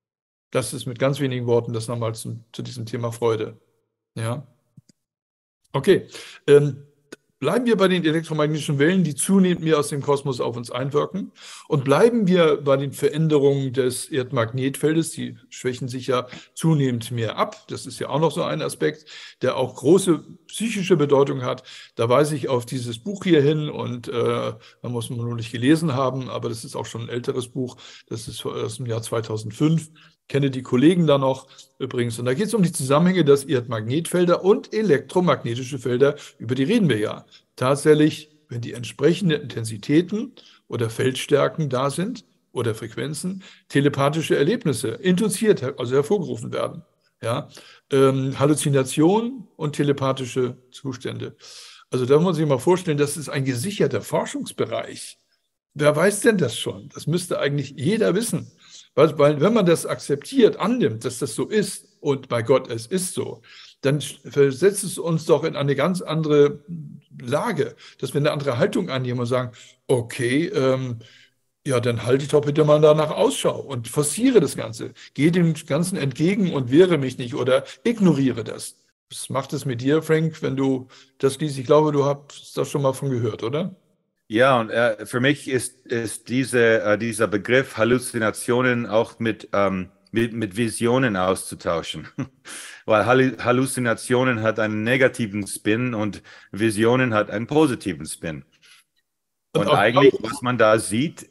Das ist mit ganz wenigen Worten das nochmal zu, zu diesem Thema Freude. Ja, okay. Ähm, bleiben wir bei den elektromagnetischen Wellen, die zunehmend mehr aus dem Kosmos auf uns einwirken. Und bleiben wir bei den Veränderungen des Erdmagnetfeldes. Die schwächen sich ja zunehmend mehr ab. Das ist ja auch noch so ein Aspekt, der auch große psychische Bedeutung hat. Da weise ich auf dieses Buch hier hin und äh, man muss man nur nicht gelesen haben, aber das ist auch schon ein älteres Buch. Das ist aus dem Jahr zweitausendfünf. Kenne die Kollegen da noch übrigens. Und da geht es um die Zusammenhänge, dass Erdmagnetfelder und elektromagnetische Felder, über die reden wir ja. Tatsächlich, wenn die entsprechenden Intensitäten oder Feldstärken da sind oder Frequenzen, telepathische Erlebnisse induziert, also hervorgerufen werden. Ja? Ähm, Halluzinationen und telepathische Zustände. Also da muss man sich mal vorstellen, das ist ein gesicherter Forschungsbereich. Wer weiß denn das schon? Das müsste eigentlich jeder wissen. Weil, weil wenn man das akzeptiert, annimmt, dass das so ist, und bei Gott, es ist so, dann versetzt es uns doch in eine ganz andere Lage, dass wir eine andere Haltung annehmen und sagen, okay, ähm, ja, dann halte ich doch bitte mal danach Ausschau und forciere das Ganze. Gehe dem Ganzen entgegen und wehre mich nicht oder ignoriere das. Was macht es mit dir, Frank, wenn du das liest? Ich glaube, du hast das schon mal von gehört, oder? Ja, und äh, für mich ist, ist diese, äh, dieser Begriff Halluzinationen auch mit, ähm, mit, mit Visionen auszutauschen. Weil Hallu- Halluzinationen hat einen negativen Spin und Visionen hat einen positiven Spin. Und Und auch eigentlich, was man da sieht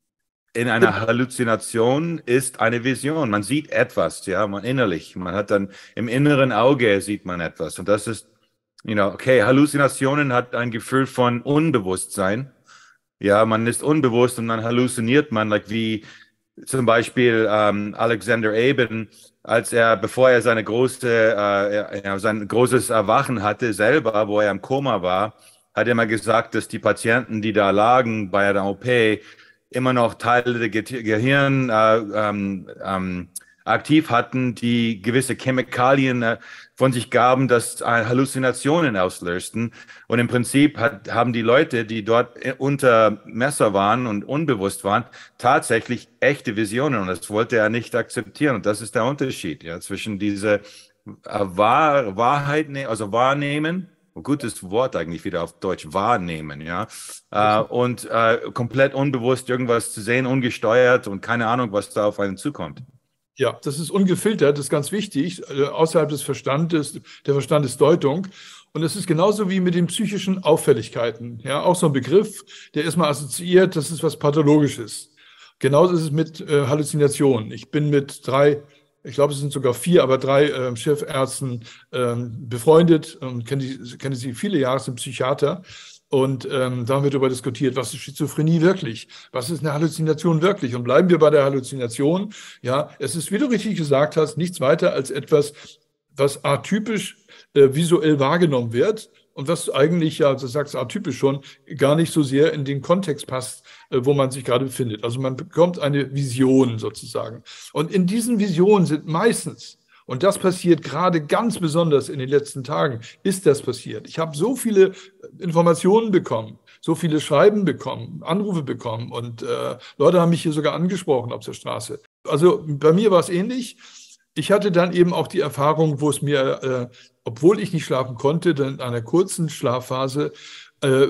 in einer Halluzination, ist eine Vision. Man sieht etwas, ja, man innerlich. Man hat dann im inneren Auge sieht man etwas. Und das ist, you know, okay, Halluzinationen hat ein Gefühl von Unbewusstsein. Ja, man ist unbewusst und dann halluziniert man, like wie zum Beispiel ähm, Alexander Aben, als er, bevor er seine große, äh, ja, sein großes Erwachen hatte, selber, wo er im Koma war, hat er mal gesagt, dass die Patienten, die da lagen bei der O P, immer noch Teile der Ge Gehirn äh, ähm, ähm, aktiv hatten, die gewisse Chemikalien äh, von sich gaben, das äh, Halluzinationen auslösten. Und im Prinzip hat, haben die Leute, die dort unter Messer waren und unbewusst waren, tatsächlich echte Visionen. Und das wollte er nicht akzeptieren. Und das ist der Unterschied, ja, zwischen diese äh, Wahr Wahrheit, also wahrnehmen, ein gutes Wort eigentlich wieder auf Deutsch, wahrnehmen, ja, äh, und äh, komplett unbewusst irgendwas zu sehen, ungesteuert und keine Ahnung, was da auf einen zukommt. Ja, das ist ungefiltert, das ist ganz wichtig, äh, außerhalb des Verstandes, der Verstandesdeutung. Und es ist genauso wie mit den psychischen Auffälligkeiten. Ja, auch so ein Begriff, der erstmal assoziiert, das ist was Pathologisches. Genauso ist es mit äh, Halluzinationen. Ich bin mit drei, ich glaube, es sind sogar vier, aber drei äh, Chefärzten äh, befreundet und kenne, die, kenne sie viele Jahre, sind Psychiater. Und ähm, da haben wir darüber diskutiert, was ist Schizophrenie wirklich? Was ist eine Halluzination wirklich? Und bleiben wir bei der Halluzination. Ja, es ist, wie du richtig gesagt hast, nichts weiter als etwas, was atypisch äh, visuell wahrgenommen wird und was eigentlich, ja, du sagst atypisch schon, gar nicht so sehr in den Kontext passt, äh, wo man sich gerade befindet. Also man bekommt eine Vision sozusagen. Und in diesen Visionen sind meistens, und das passiert gerade ganz besonders in den letzten Tagen, ist das passiert. Ich habe so viele Informationen bekommen, so viele Schreiben bekommen, Anrufe bekommen und äh, Leute haben mich hier sogar angesprochen auf der Straße. Also bei mir war es ähnlich. Ich hatte dann eben auch die Erfahrung, wo es mir, äh, obwohl ich nicht schlafen konnte, dann in einer kurzen Schlafphase, äh,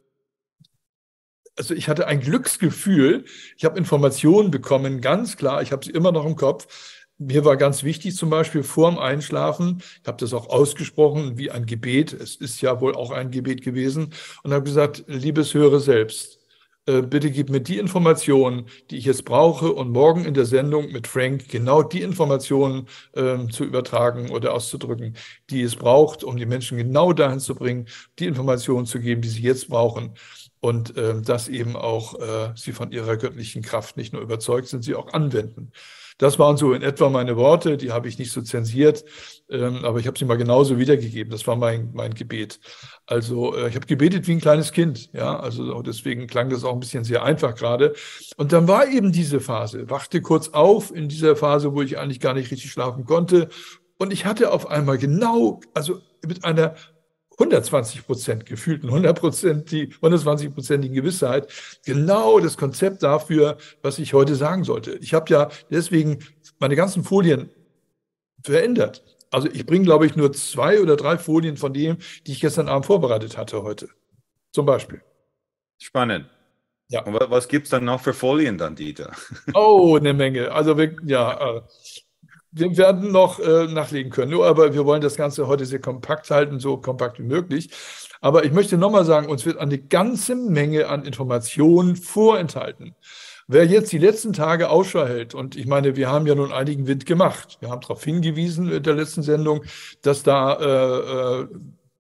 also ich hatte ein Glücksgefühl. Ich habe Informationen bekommen, ganz klar, ich habe sie immer noch im Kopf. Mir war ganz wichtig, zum Beispiel vor dem Einschlafen, ich habe das auch ausgesprochen wie ein Gebet, es ist ja wohl auch ein Gebet gewesen, und habe gesagt, liebes höhere Selbst, äh, bitte gib mir die Informationen, die ich jetzt brauche, und morgen in der Sendung mit Frank genau die Informationen äh, zu übertragen oder auszudrücken, die es braucht, um die Menschen genau dahin zu bringen, die Informationen zu geben, die sie jetzt brauchen. Und äh, dass eben auch äh, sie von ihrer göttlichen Kraft nicht nur überzeugt sind, sie auch anwenden. Das waren so in etwa meine Worte, die habe ich nicht so zensiert, ähm, aber ich habe sie mal genauso wiedergegeben. Das war mein, mein Gebet. Also äh, ich habe gebetet wie ein kleines Kind, ja, also deswegen klang das auch ein bisschen sehr einfach gerade. Und dann war eben diese Phase, wachte kurz auf in dieser Phase, wo ich eigentlich gar nicht richtig schlafen konnte. Und ich hatte auf einmal genau, also mit einer hundertzwanzig Prozent gefühlten hundert Prozent, die hundertzwanzig-prozentigen Gewissheit, genau das Konzept dafür, was ich heute sagen sollte. Ich habe ja deswegen meine ganzen Folien verändert. Also ich bringe, glaube ich, nur zwei oder drei Folien von dem, die ich gestern Abend vorbereitet hatte heute. Zum Beispiel. Spannend. Ja. Und was gibt es dann noch für Folien dann, Dieter? Oh, eine Menge. Also wir, ja, äh, wir werden noch äh, nachlegen können, nur aber wir wollen das Ganze heute sehr kompakt halten, so kompakt wie möglich. Aber ich möchte nochmal sagen, uns wird eine ganze Menge an Informationen vorenthalten. Wer jetzt die letzten Tage Ausschau hält, und ich meine, wir haben ja nun einigen Wind gemacht, wir haben darauf hingewiesen in der letzten Sendung, dass da äh, äh,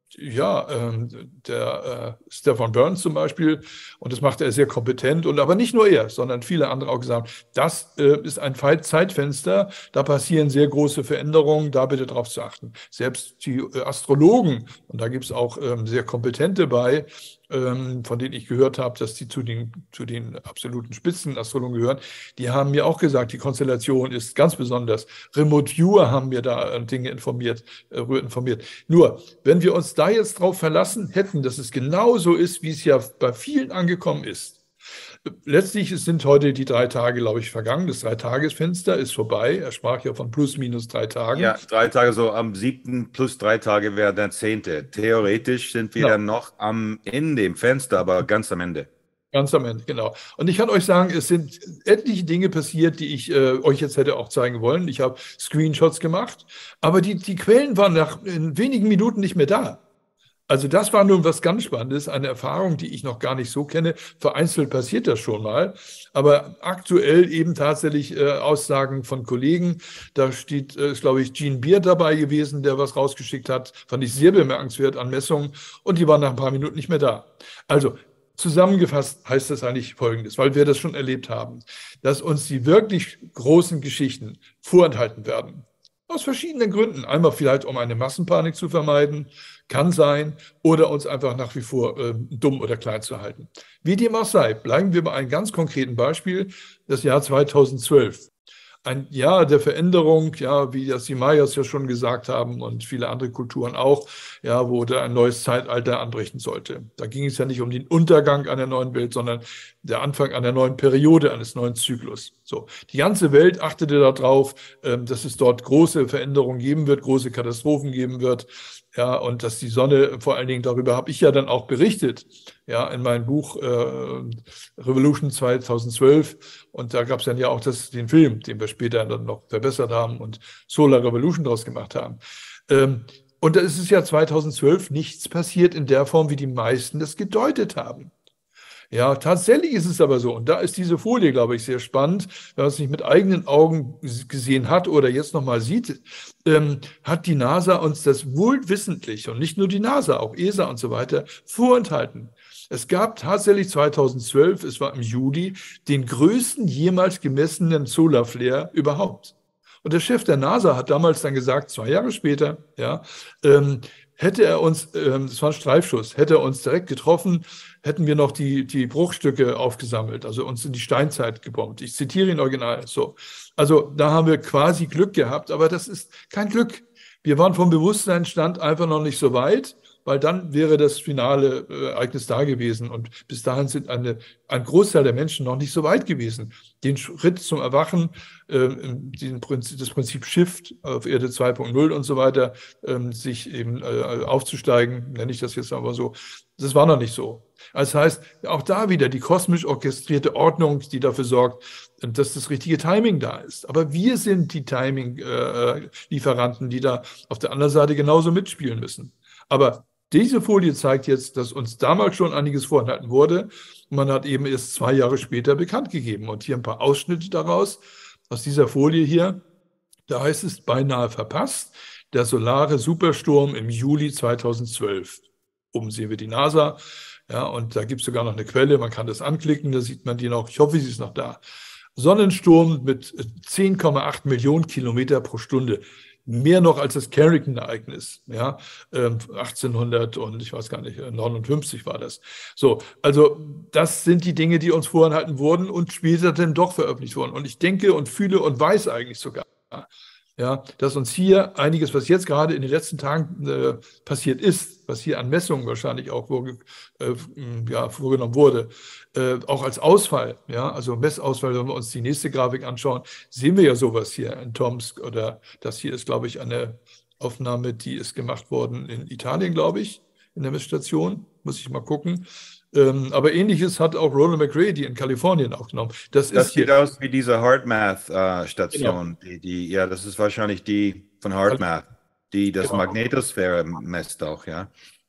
ja, ähm, der äh, Stefan Burns zum Beispiel, und das macht er sehr kompetent, und aber nicht nur er, sondern viele andere auch gesagt, das äh, ist ein Zeitfenster, da passieren sehr große Veränderungen, da bitte drauf zu achten. Selbst die äh, Astrologen, und da gibt es auch ähm, sehr kompetente bei, ähm, von denen ich gehört habe, dass die zu den, zu den absoluten Spitzenastrologen gehören, die haben mir auch gesagt, die Konstellation ist ganz besonders. Remote Viewer haben mir da äh, Dinge informiert, äh, informiert. Nur, wenn wir uns da jetzt drauf verlassen hätten, dass es genauso ist, wie es ja bei vielen angekommen ist, Letztlich sind heute die drei Tage, glaube ich, vergangen. Das Drei-Tages-Fenster ist vorbei. Er sprach ja von plus minus drei Tagen. Ja, drei Tage, so am siebten plus drei Tage wäre der zehnte. Theoretisch sind wir Genau. dann noch am Ende im Fenster, aber ganz am Ende. Ganz am Ende, genau. Und ich kann euch sagen, es sind etliche Dinge passiert, die ich äh, euch jetzt hätte auch zeigen wollen. Ich habe Screenshots gemacht, aber die, die Quellen waren nach in wenigen Minuten nicht mehr da. Also das war nun was ganz Spannendes, eine Erfahrung, die ich noch gar nicht so kenne. Vereinzelt passiert das schon mal, aber aktuell eben tatsächlich äh, Aussagen von Kollegen. Da steht, äh, ist, glaube ich, Gene Beer dabei gewesen, der was rausgeschickt hat. Fand ich sehr bemerkenswert an Messungen und die waren nach ein paar Minuten nicht mehr da. Also zusammengefasst heißt das eigentlich Folgendes, weil wir das schon erlebt haben, dass uns die wirklich großen Geschichten vorenthalten werden. Aus verschiedenen Gründen. Einmal vielleicht, um eine Massenpanik zu vermeiden, kann sein, oder uns einfach nach wie vor äh, dumm oder klein zu halten. Wie dem auch sei, bleiben wir bei einem ganz konkreten Beispiel, das Jahr zweitausendzwölf. Ein Jahr der Veränderung, ja, wie das die Mayas ja schon gesagt haben und viele andere Kulturen auch, ja, wo da ein neues Zeitalter anbrechen sollte. Da ging es ja nicht um den Untergang einer neuen Welt, sondern der Anfang einer neuen Periode, eines neuen Zyklus. So, die ganze Welt achtete darauf, ähm, dass es dort große Veränderungen geben wird, große Katastrophen geben wird. Ja, und dass die Sonne, vor allen Dingen darüber habe ich ja dann auch berichtet, ja, in meinem Buch äh, Revolution zweitausendzwölf. Und da gab es dann ja auch das, den Film, den wir später dann noch verbessert haben und Solar Revolution daraus gemacht haben. Ähm, und da ist es ja zweitausendzwölf nichts passiert in der Form, wie die meisten das gedeutet haben. Ja, tatsächlich ist es aber so. Und da ist diese Folie, glaube ich, sehr spannend. Wenn man es nicht mit eigenen Augen gesehen hat oder jetzt nochmal sieht, ähm, hat die NASA uns das wohlwissentlich und nicht nur die NASA, auch E S A und so weiter, vorenthalten. Es gab tatsächlich zweitausendzwölf, es war im Juli, den größten jemals gemessenen Solarflare überhaupt. Und der Chef der NASA hat damals dann gesagt, zwei Jahre später, ja, ähm, hätte er uns, ähm, das war ein Streifschuss, hätte er uns direkt getroffen, hätten wir noch die, die Bruchstücke aufgesammelt, also uns in die Steinzeit gebombt. Ich zitiere ihn original so. Also da haben wir quasi Glück gehabt, aber das ist kein Glück. Wir waren vom Bewusstseinsstand einfach noch nicht so weit, weil dann wäre das finale äh, Ereignis da gewesen. Und bis dahin sind eine, ein Großteil der Menschen noch nicht so weit gewesen. Den Schritt zum Erwachen, äh, diesen Prinzip, das Prinzip Shift auf Erde zwei Punkt null und so weiter, äh, sich eben äh, aufzusteigen, nenne ich das jetzt aber so, das war noch nicht so. Das heißt, auch da wieder die kosmisch orchestrierte Ordnung, die dafür sorgt, dass das richtige Timing da ist. Aber wir sind die Timing-Lieferanten, die da auf der anderen Seite genauso mitspielen müssen. Aber diese Folie zeigt jetzt, dass uns damals schon einiges vorenthalten wurde. Man hat eben erst zwei Jahre später bekannt gegeben. Und hier ein paar Ausschnitte daraus, aus dieser Folie hier. Da heißt es beinahe verpasst, der solare Supersturm im Juli zweitausendzwölf. Oben sehen wir die NASA. Ja, und da gibt es sogar noch eine Quelle, man kann das anklicken, da sieht man die noch. Ich hoffe, sie ist noch da. Sonnensturm mit zehn Komma acht Millionen Kilometer pro Stunde. Mehr noch als das Carrington-Ereignis, ja, achtzehnhundert und ich weiß gar nicht, neunundfünfzig war das. So, also das sind die Dinge, die uns vorenthalten wurden und später dann doch veröffentlicht wurden. Und ich denke und fühle und weiß eigentlich sogar, ja, dass uns hier einiges, was jetzt gerade in den letzten Tagen äh, passiert ist, was hier an Messungen wahrscheinlich auch vorge äh, ja, vorgenommen wurde, äh, auch als Ausfall, ja, also Messausfall, wenn wir uns die nächste Grafik anschauen, sehen wir ja sowas hier in Tomsk oder das hier ist, glaube ich, eine Aufnahme, die ist gemacht worden in Italien, glaube ich, in der Messstation, muss ich mal gucken. Ähm, aber Ähnliches hat auch Roland McCready in Kalifornien aufgenommen. Das, Das ist sieht hier, aus wie diese HeartMath-Station. Genau. Die, die, ja, das ist wahrscheinlich die von HeartMath, die das Genau. Magnetosphäre messt auch, ja.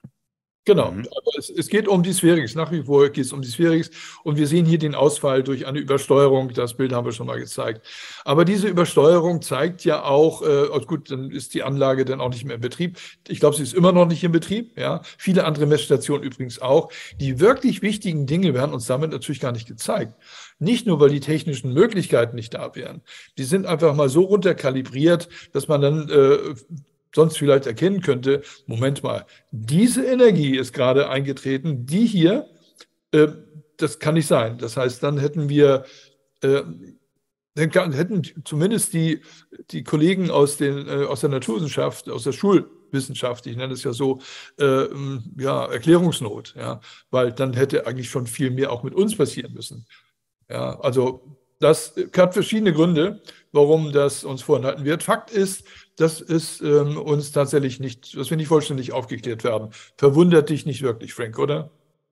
Genau, Mhm. aber es, es geht um die Sphärix, nach wie vor geht es um die Sphärix und wir sehen hier den Ausfall durch eine Übersteuerung, das Bild haben wir schon mal gezeigt. Aber diese Übersteuerung zeigt ja auch, äh, gut, dann ist die Anlage dann auch nicht mehr in Betrieb. Ich glaube, sie ist immer noch nicht in Betrieb, ja. Viele andere Messstationen übrigens auch. Die wirklich wichtigen Dinge werden uns damit natürlich gar nicht gezeigt. Nicht nur, weil die technischen Möglichkeiten nicht da wären. Die sind einfach mal so runterkalibriert, dass man dann äh, sonst vielleicht erkennen könnte, Moment mal, diese Energie ist gerade eingetreten, die hier, äh, das kann nicht sein. Das heißt, dann hätten wir, äh, dann hätten zumindest die, die Kollegen aus, den, äh, aus der Naturwissenschaft, aus der Schul, Wissenschaft, ich nenne es ja so, äh, ja, Erklärungsnot, ja, weil dann hätte eigentlich schon viel mehr auch mit uns passieren müssen. Ja, also das hat verschiedene Gründe, warum das uns vorenthalten wird. Fakt ist, dass es ähm, uns tatsächlich nicht, dass wir nicht vollständig aufgeklärt werden. Verwundert dich nicht wirklich, Frank, oder?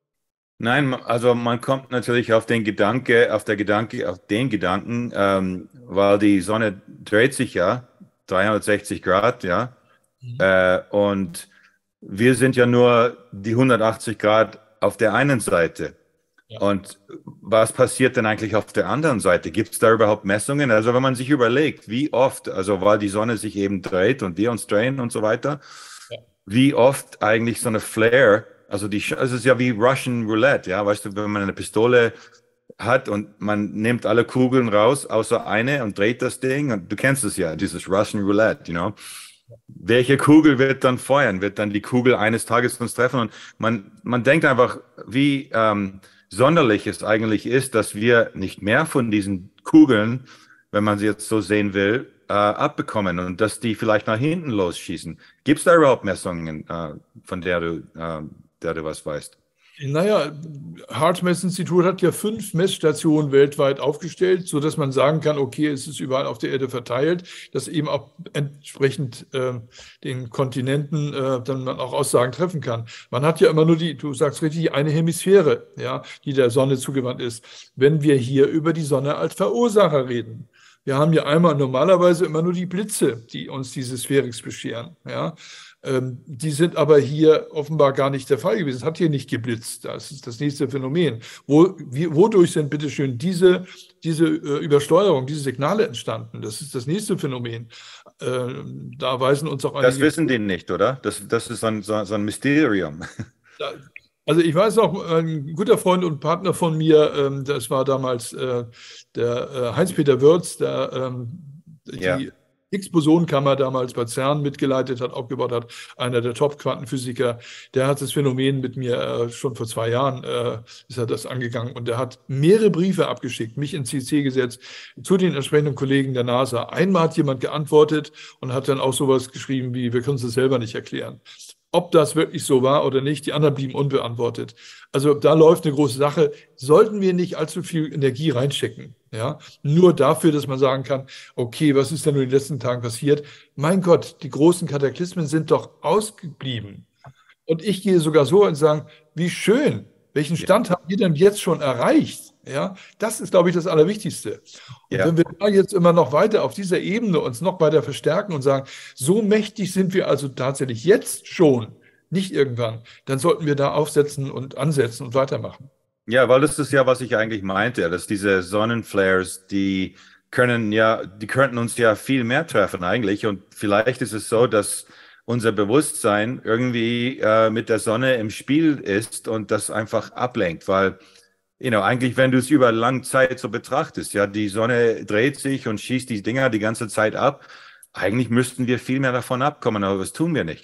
Nein, also man kommt natürlich auf den Gedanke, auf der Gedanke, auf den Gedanken, ähm, weil die Sonne dreht sich ja dreihundertsechzig Grad, ja, mhm. äh, und wir sind ja nur die hundertachtzig Grad auf der einen Seite. Ja. Und was passiert denn eigentlich auf der anderen Seite? Gibt es da überhaupt Messungen? Also wenn man sich überlegt, wie oft, also weil die Sonne sich eben dreht und wir uns drehen und so weiter, ja. wie oft eigentlich so eine Flare, also die, also es ist ja wie Russian Roulette, ja, weißt du, wenn man eine Pistole hat und man nimmt alle Kugeln raus, außer eine und dreht das Ding und du kennst es ja, dieses Russian Roulette, you know. Welche Kugel wird dann feuern? Wird dann die Kugel eines Tages uns treffen? Und man, man denkt einfach, wie ähm, sonderlich es eigentlich ist, dass wir nicht mehr von diesen Kugeln, wenn man sie jetzt so sehen will, äh, abbekommen und dass die vielleicht nach hinten losschießen. Gibt es da überhaupt Messungen, äh, von der du, äh, der du was weißt? Naja, Hartmess-Institut hat ja fünf Messstationen weltweit aufgestellt, sodass man sagen kann, okay, es ist überall auf der Erde verteilt, dass eben auch entsprechend äh, den Kontinenten äh, dann man auch Aussagen treffen kann. Man hat ja immer nur die, du sagst richtig, eine Hemisphäre, ja, die der Sonne zugewandt ist. Wenn wir hier über die Sonne als Verursacher reden, wir haben ja einmal normalerweise immer nur die Blitze, die uns diese Sphärix bescheren, ja. Ähm, die sind aber hier offenbar gar nicht der Fall gewesen. Es hat hier nicht geblitzt. Das ist das nächste Phänomen. Wo, wie, wodurch sind bitteschön diese, diese äh, Übersteuerung, diese Signale entstanden? Das ist das nächste Phänomen. Äh, da weisen uns auch einige... Das wissen die nicht, oder? Das, das ist so ein, so ein Mysterium. Da, also ich weiß noch, ein guter Freund und Partner von mir, ähm, das war damals äh, der äh, Heinz-Peter Würz, der ähm, die ja. Higgs-Boson-Kammer damals bei CERN mitgeleitet hat, aufgebaut hat, einer der Top-Quantenphysiker, der hat das Phänomen mit mir äh, schon vor zwei Jahren äh, ist er das angegangen und der hat mehrere Briefe abgeschickt, mich in C C gesetzt, zu den entsprechenden Kollegen der NASA. Einmal hat jemand geantwortet und hat dann auch sowas geschrieben wie, wir können es selber nicht erklären. Ob das wirklich so war oder nicht, die anderen blieben unbeantwortet. Also da läuft eine große Sache. Sollten wir nicht allzu viel Energie reinstecken? Ja, nur dafür, dass man sagen kann, okay, was ist denn in den letzten Tagen passiert? Mein Gott, die großen Kataklysmen sind doch ausgeblieben. Und ich gehe sogar so und sage, wie schön, welchen Stand ja. habt ihr denn jetzt schon erreicht? Ja, das ist, glaube ich, das Allerwichtigste. Und ja. wenn wir da jetzt immer noch weiter auf dieser Ebene uns noch weiter verstärken und sagen, so mächtig sind wir also tatsächlich jetzt schon, nicht irgendwann, dann sollten wir da aufsetzen und ansetzen und weitermachen. Ja, weil das ist ja, was ich eigentlich meinte, dass diese Sonnenflares, die können ja, die könnten uns ja viel mehr treffen eigentlich. Und vielleicht ist es so, dass unser Bewusstsein irgendwie äh, mit der Sonne im Spiel ist und das einfach ablenkt, weil You know, eigentlich, wenn du es über lange Zeit so betrachtest, ja, die Sonne dreht sich und schießt die Dinger die ganze Zeit ab. Eigentlich müssten wir viel mehr davon abkommen, aber das tun wir nicht.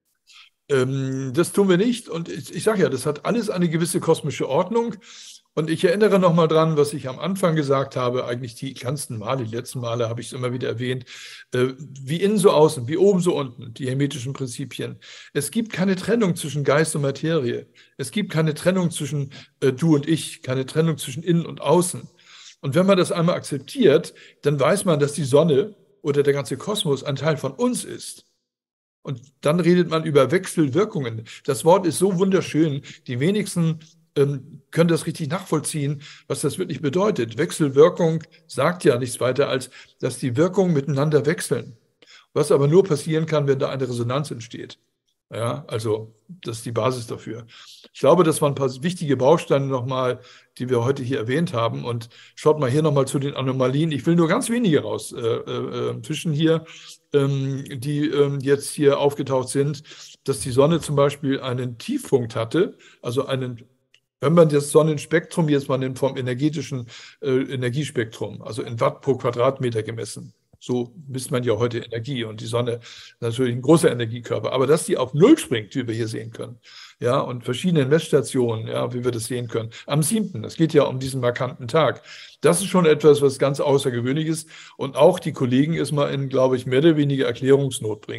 Ähm, das tun wir nicht. Und ich, ich sage ja, das hat alles eine gewisse kosmische Ordnung. Und ich erinnere nochmal dran, was ich am Anfang gesagt habe, eigentlich die ganzen Male, die letzten Male habe ich es immer wieder erwähnt, äh, wie innen so außen, wie oben so unten, die hermetischen Prinzipien. Es gibt keine Trennung zwischen Geist und Materie. Es gibt keine Trennung zwischen äh, du und ich, keine Trennung zwischen innen und außen. Und wenn man das einmal akzeptiert, dann weiß man, dass die Sonne oder der ganze Kosmos ein Teil von uns ist. Und dann redet man über Wechselwirkungen. Das Wort ist so wunderschön, die wenigsten können das richtig nachvollziehen, was das wirklich bedeutet. Wechselwirkung sagt ja nichts weiter, als dass die Wirkungen miteinander wechseln. Was aber nur passieren kann, wenn da eine Resonanz entsteht. Ja, also das ist die Basis dafür. Ich glaube, das waren ein paar wichtige Bausteine nochmal, die wir heute hier erwähnt haben. Und schaut mal hier nochmal zu den Anomalien. Ich will nur ganz wenige rausfischen äh, äh, hier, ähm, die ähm, jetzt hier aufgetaucht sind, dass die Sonne zum Beispiel einen Tiefpunkt hatte, also einen Wenn man das Sonnenspektrum jetzt mal nimmt vom energetischen äh, Energiespektrum, also in Watt pro Quadratmeter gemessen, so misst man ja heute Energie und die Sonne ist natürlich ein großer Energiekörper, aber dass die auf Null springt, wie wir hier sehen können, ja, und verschiedenen Messstationen, ja, wie wir das sehen können, am siebten, es geht ja um diesen markanten Tag, das ist schon etwas, was ganz außergewöhnlich ist und auch die Kollegen es mal in, glaube ich, mehr oder weniger Erklärungsnot bringen.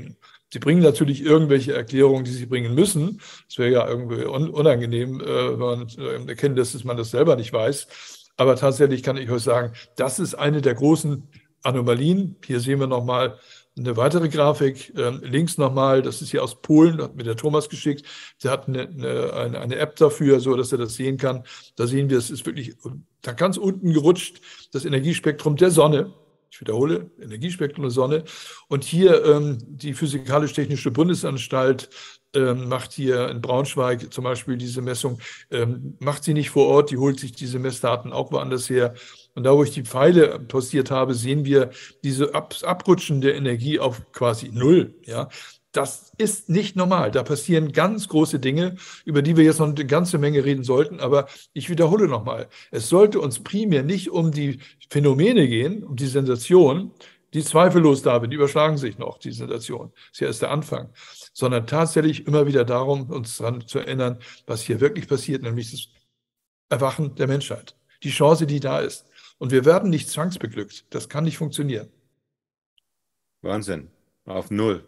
Sie bringen natürlich irgendwelche Erklärungen, die sie bringen müssen. Es wäre ja irgendwie unangenehm, wenn man erkennen lässt, dass man das selber nicht weiß. Aber tatsächlich kann ich euch sagen, das ist eine der großen Anomalien. Hier sehen wir nochmal eine weitere Grafik. Ähm, links nochmal, das ist hier aus Polen, hat mir der Thomas geschickt. Der hat eine, eine, eine App dafür, so dass er das sehen kann. Da sehen wir, es ist wirklich da ganz unten gerutscht, das Energiespektrum der Sonne. Ich wiederhole, Energiespektrum der Sonne. Und hier ähm, die Physikalisch-Technische Bundesanstalt ähm, macht hier in Braunschweig zum Beispiel diese Messung, ähm, macht sie nicht vor Ort, die holt sich diese Messdaten auch woanders her. Und da, wo ich die Pfeile postiert habe, sehen wir diese Ab Abrutschen der Energie auf quasi Null. Ja? Das ist nicht normal. Da passieren ganz große Dinge, über die wir jetzt noch eine ganze Menge reden sollten. Aber ich wiederhole nochmal, es sollte uns primär nicht um die Phänomene gehen, um die Sensation, die zweifellos da sind, die überschlagen sich noch, die Sensation. Das ist ja erst der Anfang. Sondern tatsächlich immer wieder darum, uns daran zu erinnern, was hier wirklich passiert, nämlich das Erwachen der Menschheit. Die Chance, die da ist. Und wir werden nicht zwangsbeglückt. Das kann nicht funktionieren. Wahnsinn. Auf Null.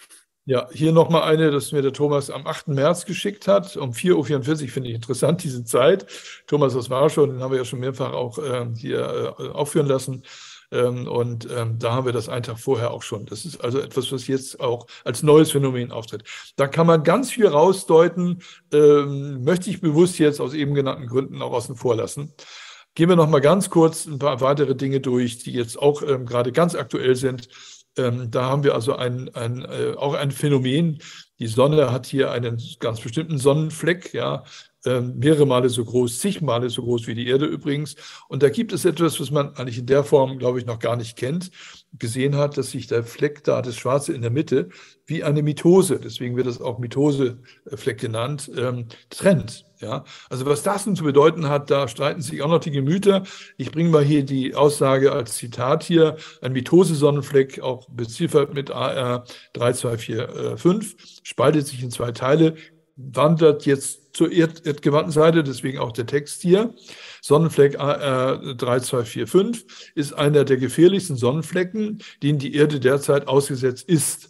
Ja, hier nochmal eine, das mir der Thomas am achten März geschickt hat, um vier Uhr vierundvierzig, finde ich interessant, diese Zeit. Thomas aus Warschau, den haben wir ja schon mehrfach auch äh, hier äh, aufführen lassen. Ähm, und ähm, da haben wir das einen Tag vorher auch schon. Das ist also etwas, was jetzt auch als neues Phänomen auftritt. Da kann man ganz viel rausdeuten, ähm, möchte ich bewusst jetzt aus eben genannten Gründen auch außen vor lassen. Gehen wir noch mal ganz kurz ein paar weitere Dinge durch, die jetzt auch ähm, gerade ganz aktuell sind. Ähm, da haben wir also ein, ein, äh, auch ein Phänomen. Die Sonne hat hier einen ganz bestimmten Sonnenfleck, ja, äh, mehrere Male so groß, zig Male so groß wie die Erde übrigens. Und da gibt es etwas, was man eigentlich in der Form, glaube ich, noch gar nicht kennt, gesehen hat, dass sich der Fleck da, das Schwarze in der Mitte, wie eine Mitose, deswegen wird das auch Mitosefleck genannt, ähm, trennt. Ja, also was das nun zu bedeuten hat, da streiten sich auch noch die Gemüter. Ich bringe mal hier die Aussage als Zitat hier. Ein Mitose-Sonnenfleck, auch beziffert mit A R drei zwei vier fünf, spaltet sich in zwei Teile, wandert jetzt zur erd erdgewandten Seite, deswegen auch der Text hier. Sonnenfleck A R drei zwei vier fünf ist einer der gefährlichsten Sonnenflecken, denen die Erde derzeit ausgesetzt ist.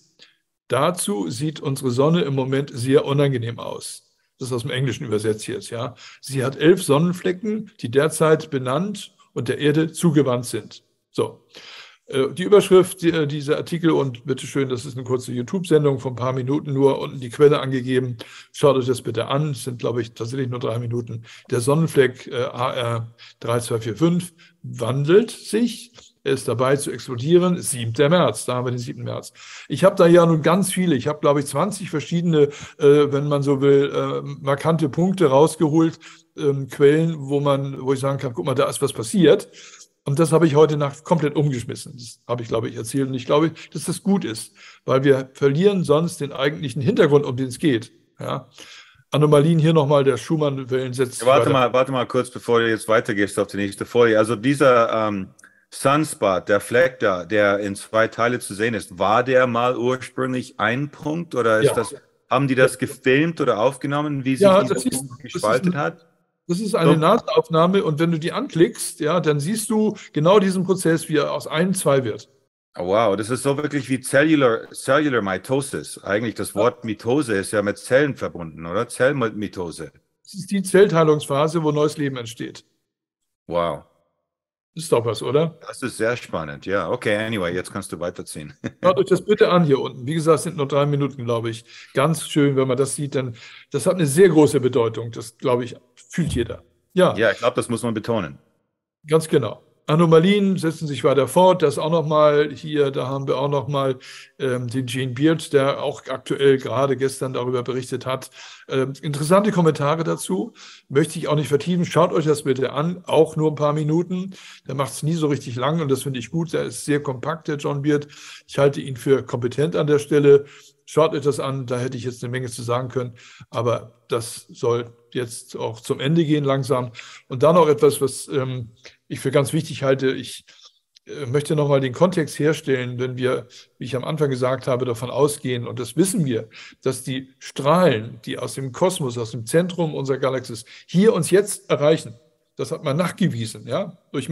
Dazu sieht unsere Sonne im Moment sehr unangenehm aus. Das ist aus dem Englischen übersetzt jetzt, ja. Sie hat elf Sonnenflecken, die derzeit benannt und der Erde zugewandt sind. So, die Überschrift dieser Artikel, und bitteschön, das ist eine kurze YouTube-Sendung von ein paar Minuten nur, unten die Quelle angegeben. Schaut euch das bitte an, es sind, glaube ich, tatsächlich nur drei Minuten. Der Sonnenfleck äh, A R drei zwei vier fünf wandelt sich. Er ist dabei zu explodieren, siebter März, da haben wir den siebten März. Ich habe da ja nun ganz viele, ich habe, glaube ich, zwanzig verschiedene, äh, wenn man so will, äh, markante Punkte rausgeholt, ähm, Quellen, wo man, wo ich sagen kann, guck mal, da ist was passiert. Und das habe ich heute Nacht komplett umgeschmissen. Das habe ich, glaube ich, erzählt. Und ich glaube, dass das gut ist, weil wir verlieren sonst den eigentlichen Hintergrund, um den es geht. Ja. Anomalien hier nochmal, der Schumann-Wellen setzt. Ja, warte mal, warte mal kurz, bevor du jetzt weitergehst auf die nächste Folie. Also dieser ähm Sunspot, der Fleck da, der in zwei Teile zu sehen ist, war der mal ursprünglich ein Punkt oder ist ja. das, haben die das gefilmt oder aufgenommen, wie sich ja, dieser ist, Punkt gespaltet ein, hat? Das ist eine so. Nahaufnahme und wenn du die anklickst, ja, dann siehst du genau diesen Prozess, wie er aus einem zwei wird. Oh, wow, das ist so wirklich wie Cellular, Cellular Mitosis. Eigentlich das Wort Mitose ist ja mit Zellen verbunden, oder? Zellmitose. Das ist die Zellteilungsphase, wo neues Leben entsteht. Wow. Ist doch was, oder? Das ist sehr spannend, ja. Okay, anyway, jetzt kannst du weiterziehen. Schaut euch das bitte an hier unten. Wie gesagt, es sind nur drei Minuten, glaube ich. Ganz schön, wenn man das sieht, denn das hat eine sehr große Bedeutung. Das, glaube ich, fühlt jeder. Ja, ja, ich glaube, das muss man betonen. Ganz genau. Anomalien setzen sich weiter fort. Das auch nochmal hier, da haben wir auch nochmal ähm, den Gene Beard, der auch aktuell gerade gestern darüber berichtet hat. Ähm, interessante Kommentare dazu. Möchte ich auch nicht vertiefen. Schaut euch das bitte an. Auch nur ein paar Minuten. Der macht es nie so richtig lang und das finde ich gut. Der ist sehr kompakt, der John Beard. Ich halte ihn für kompetent an der Stelle. Schaut euch das an, da hätte ich jetzt eine Menge zu sagen können, aber das soll jetzt auch zum Ende gehen langsam. Und dann noch etwas, was ähm, ich für ganz wichtig halte. Ich äh, möchte nochmal den Kontext herstellen, wenn wir, wie ich am Anfang gesagt habe, davon ausgehen, und das wissen wir, dass die Strahlen, die aus dem Kosmos, aus dem Zentrum unserer Galaxis hier uns jetzt erreichen, das hat man nachgewiesen, ja, durch Messung.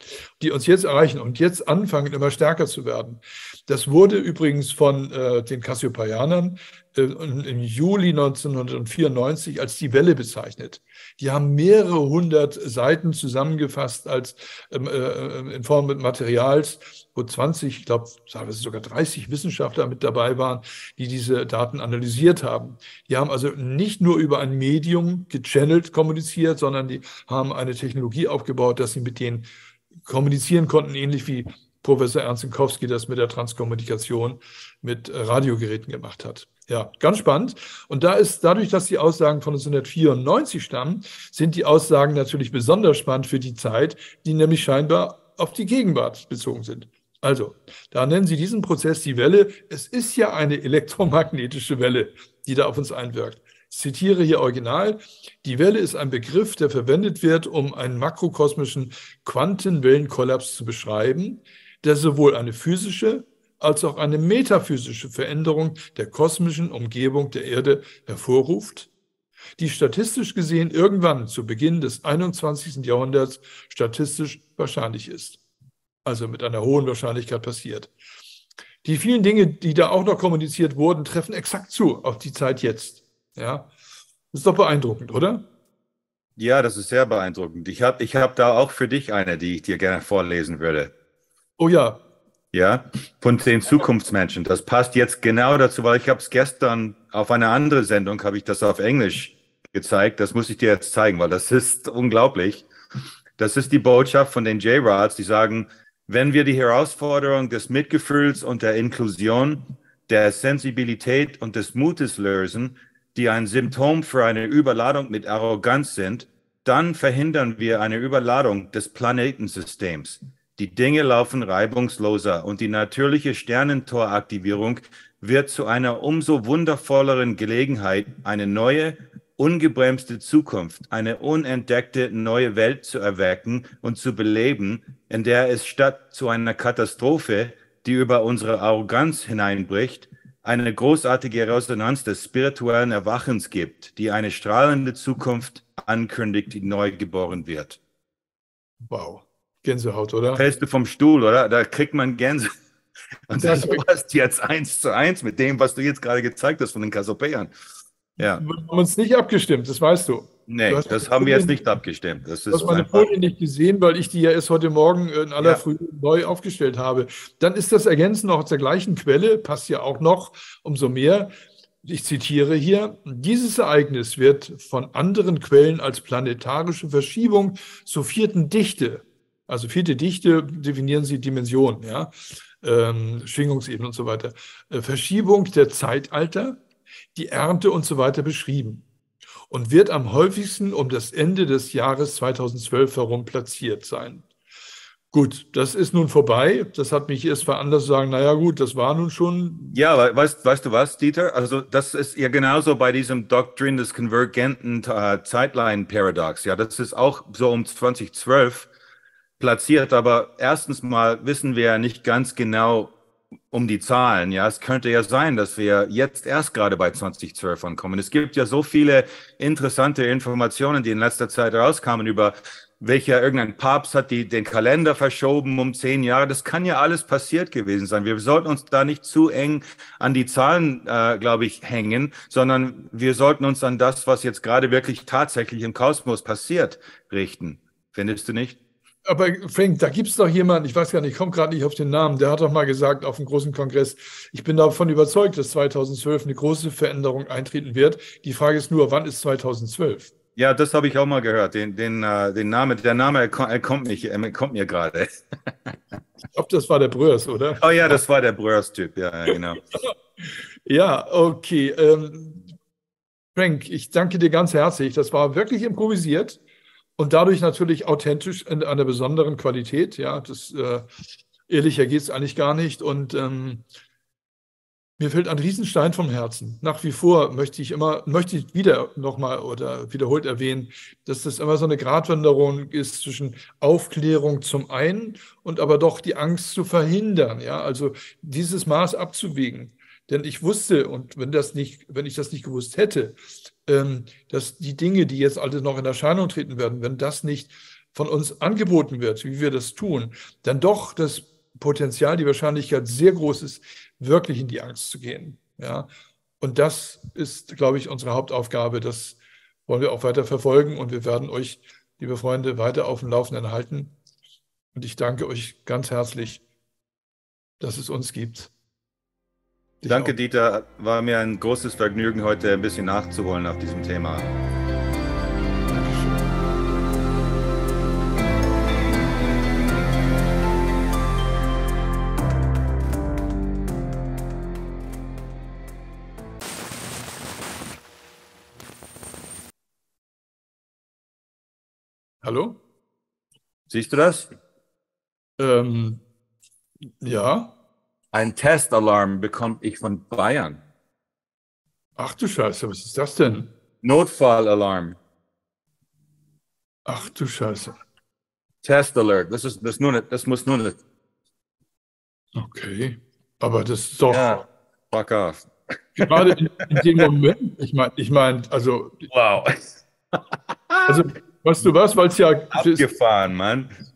die uns jetzt erreichen und jetzt anfangen, immer stärker zu werden. Das wurde übrigens von äh, den Kassiopeianern äh, im Juli neunzehnhundertvierundneunzig als die Welle bezeichnet. Die haben mehrere hundert Seiten zusammengefasst als, ähm, äh, in Form mit Materials, wo zwanzig, ich glaube, sogar dreißig Wissenschaftler mit dabei waren, die diese Daten analysiert haben. Die haben also nicht nur über ein Medium gechannelt kommuniziert, sondern die haben eine Technologie aufgebaut, dass sie mit denen kommunizieren konnten, ähnlich wie Professor Ernst Zinkowski das mit der Transkommunikation mit Radiogeräten gemacht hat. Ja, ganz spannend. Und da ist dadurch, dass die Aussagen von neunzehnhundertvierundneunzig stammen, sind die Aussagen natürlich besonders spannend für die Zeit, die nämlich scheinbar auf die Gegenwart bezogen sind. Also, da nennen Sie diesen Prozess die Welle. Es ist ja eine elektromagnetische Welle, die da auf uns einwirkt. Ich zitiere hier original: Die Welle ist ein Begriff, der verwendet wird, um einen makrokosmischen Quantenwellenkollaps zu beschreiben, der sowohl eine physische als auch eine metaphysische Veränderung der kosmischen Umgebung der Erde hervorruft, die statistisch gesehen irgendwann zu Beginn des einundzwanzigsten Jahrhunderts statistisch wahrscheinlich ist. Also mit einer hohen Wahrscheinlichkeit passiert. Die vielen Dinge, die da auch noch kommuniziert wurden, treffen exakt zu auf die Zeit jetzt. Ja, das ist doch beeindruckend, oder? Ja, das ist sehr beeindruckend. Ich habe ich hab da auch für dich eine, die ich dir gerne vorlesen würde. Oh ja. Ja, von den Zukunftsmenschen. Das passt jetzt genau dazu, weil ich habe es gestern auf einer anderen Sendung, habe ich das auf Englisch gezeigt. Das muss ich dir jetzt zeigen, weil das ist unglaublich. Das ist die Botschaft von den J-Rods, die sagen: Wenn wir die Herausforderung des Mitgefühls und der Inklusion, der Sensibilität und des Mutes lösen, die ein Symptom für eine Überladung mit Arroganz sind, dann verhindern wir eine Überladung des Planetensystems. Die Dinge laufen reibungsloser und die natürliche Sternentoraktivierung wird zu einer umso wundervolleren Gelegenheit, eine neue, ungebremste Zukunft, eine unentdeckte neue Welt zu erwecken und zu beleben, in der es statt zu einer Katastrophe, die über unsere Arroganz hineinbricht, eine großartige Resonanz des spirituellen Erwachens gibt, die eine strahlende Zukunft ankündigt, die neu geboren wird. Wow, Gänsehaut, oder? Fällst du vom Stuhl, oder? Da kriegt man Gänse. Und das passt jetzt eins zu eins mit dem, was du jetzt gerade gezeigt hast von den Kassiopeiern. Ja. Wir haben uns nicht abgestimmt, das weißt du. Nee, du das haben wir jetzt nicht abgestimmt. Das du hast ist meine einfach... Folie nicht gesehen, weil ich die ja erst heute Morgen in aller Ja. Früh neu aufgestellt habe. Dann ist das Ergänzen noch aus der gleichen Quelle, passt ja auch noch, umso mehr. Ich zitiere hier: Dieses Ereignis wird von anderen Quellen als planetarische Verschiebung zur vierten Dichte, also vierte Dichte definieren sie Dimensionen, ja, ähm, Schwingungsebene und so weiter, äh, Verschiebung der Zeitalter, die Ernte und so weiter beschrieben und wird am häufigsten um das Ende des Jahres zweitausendzwölf herum platziert sein. Gut, das ist nun vorbei. Das hat mich erst veranlasst zu sagen, naja gut, das war nun schon... Ja, aber weißt, weißt du was, Dieter? Also das ist ja genauso bei diesem Doktrin des konvergenten äh, Zeitline-Paradox. Ja, das ist auch so um zweitausendzwölf platziert, aber erstens mal wissen wir ja nicht ganz genau um die Zahlen. Ja, es könnte ja sein, dass wir jetzt erst gerade bei zweitausendzwölf ankommen. Es gibt ja so viele interessante Informationen, die in letzter Zeit rauskamen über welcher irgendein Papst hat die, den Kalender verschoben um zehn Jahre. Das kann ja alles passiert gewesen sein. Wir sollten uns da nicht zu eng an die Zahlen, äh, glaube ich, hängen, sondern wir sollten uns an das, was jetzt gerade wirklich tatsächlich im Kosmos passiert, richten. Findest du nicht? Aber Frank, da gibt es doch jemanden, ich weiß gar nicht, ich komme gerade nicht auf den Namen, der hat doch mal gesagt auf dem großen Kongress, ich bin davon überzeugt, dass zweitausendzwölf eine große Veränderung eintreten wird. Die Frage ist nur, wann ist zweitausendzwölf? Ja, das habe ich auch mal gehört. Den, den, äh, den Name, der Name er kommt, er kommt, mich, er kommt mir gerade. Ich glaube, das war der Bröers, oder? Oh ja, das war der Bröers-Typ, ja, genau. Ja, okay. Ähm, Frank, ich danke dir ganz herzlich. Das war wirklich improvisiert und dadurch natürlich authentisch in einer besonderen Qualität. Ja, das äh, ehrlicher geht es eigentlich gar nicht. Und ähm, mir fällt ein Riesenstein vom Herzen. Nach wie vor möchte ich immer, möchte ich wieder nochmal oder wiederholt erwähnen, dass das immer so eine Gratwanderung ist zwischen Aufklärung zum einen und aber doch die Angst zu verhindern. Ja, also dieses Maß abzuwägen. Denn ich wusste, und wenn das nicht, wenn ich das nicht gewusst hätte, ähm, dass die Dinge, die jetzt alle noch in Erscheinung treten werden, wenn das nicht von uns angeboten wird, wie wir das tun, dann doch das Potenzial, die Wahrscheinlichkeit sehr groß ist, wirklich in die Angst zu gehen. Ja? Und das ist, glaube ich, unsere Hauptaufgabe. Das wollen wir auch weiter verfolgen und wir werden euch, liebe Freunde, weiter auf dem Laufenden halten. Und ich danke euch ganz herzlich, dass es uns gibt. Dich danke, auch. Dieter. War mir ein großes Vergnügen, heute ein bisschen nachzuholen auf diesem Thema. Hallo? Siehst du das? Ähm, ja. Ein Testalarm bekomme ich von Bayern. Ach du Scheiße, was ist das denn? Notfallalarm. Ach du Scheiße. Test Alert. Das ist das nur nicht, das muss nur nicht. Okay, aber das ist doch. Ja, fuck off. Gerade in, in dem Moment, ich meine, ich mein, also. Wow. Also, weißt du was, weil es ja. Abgefahren, Mann.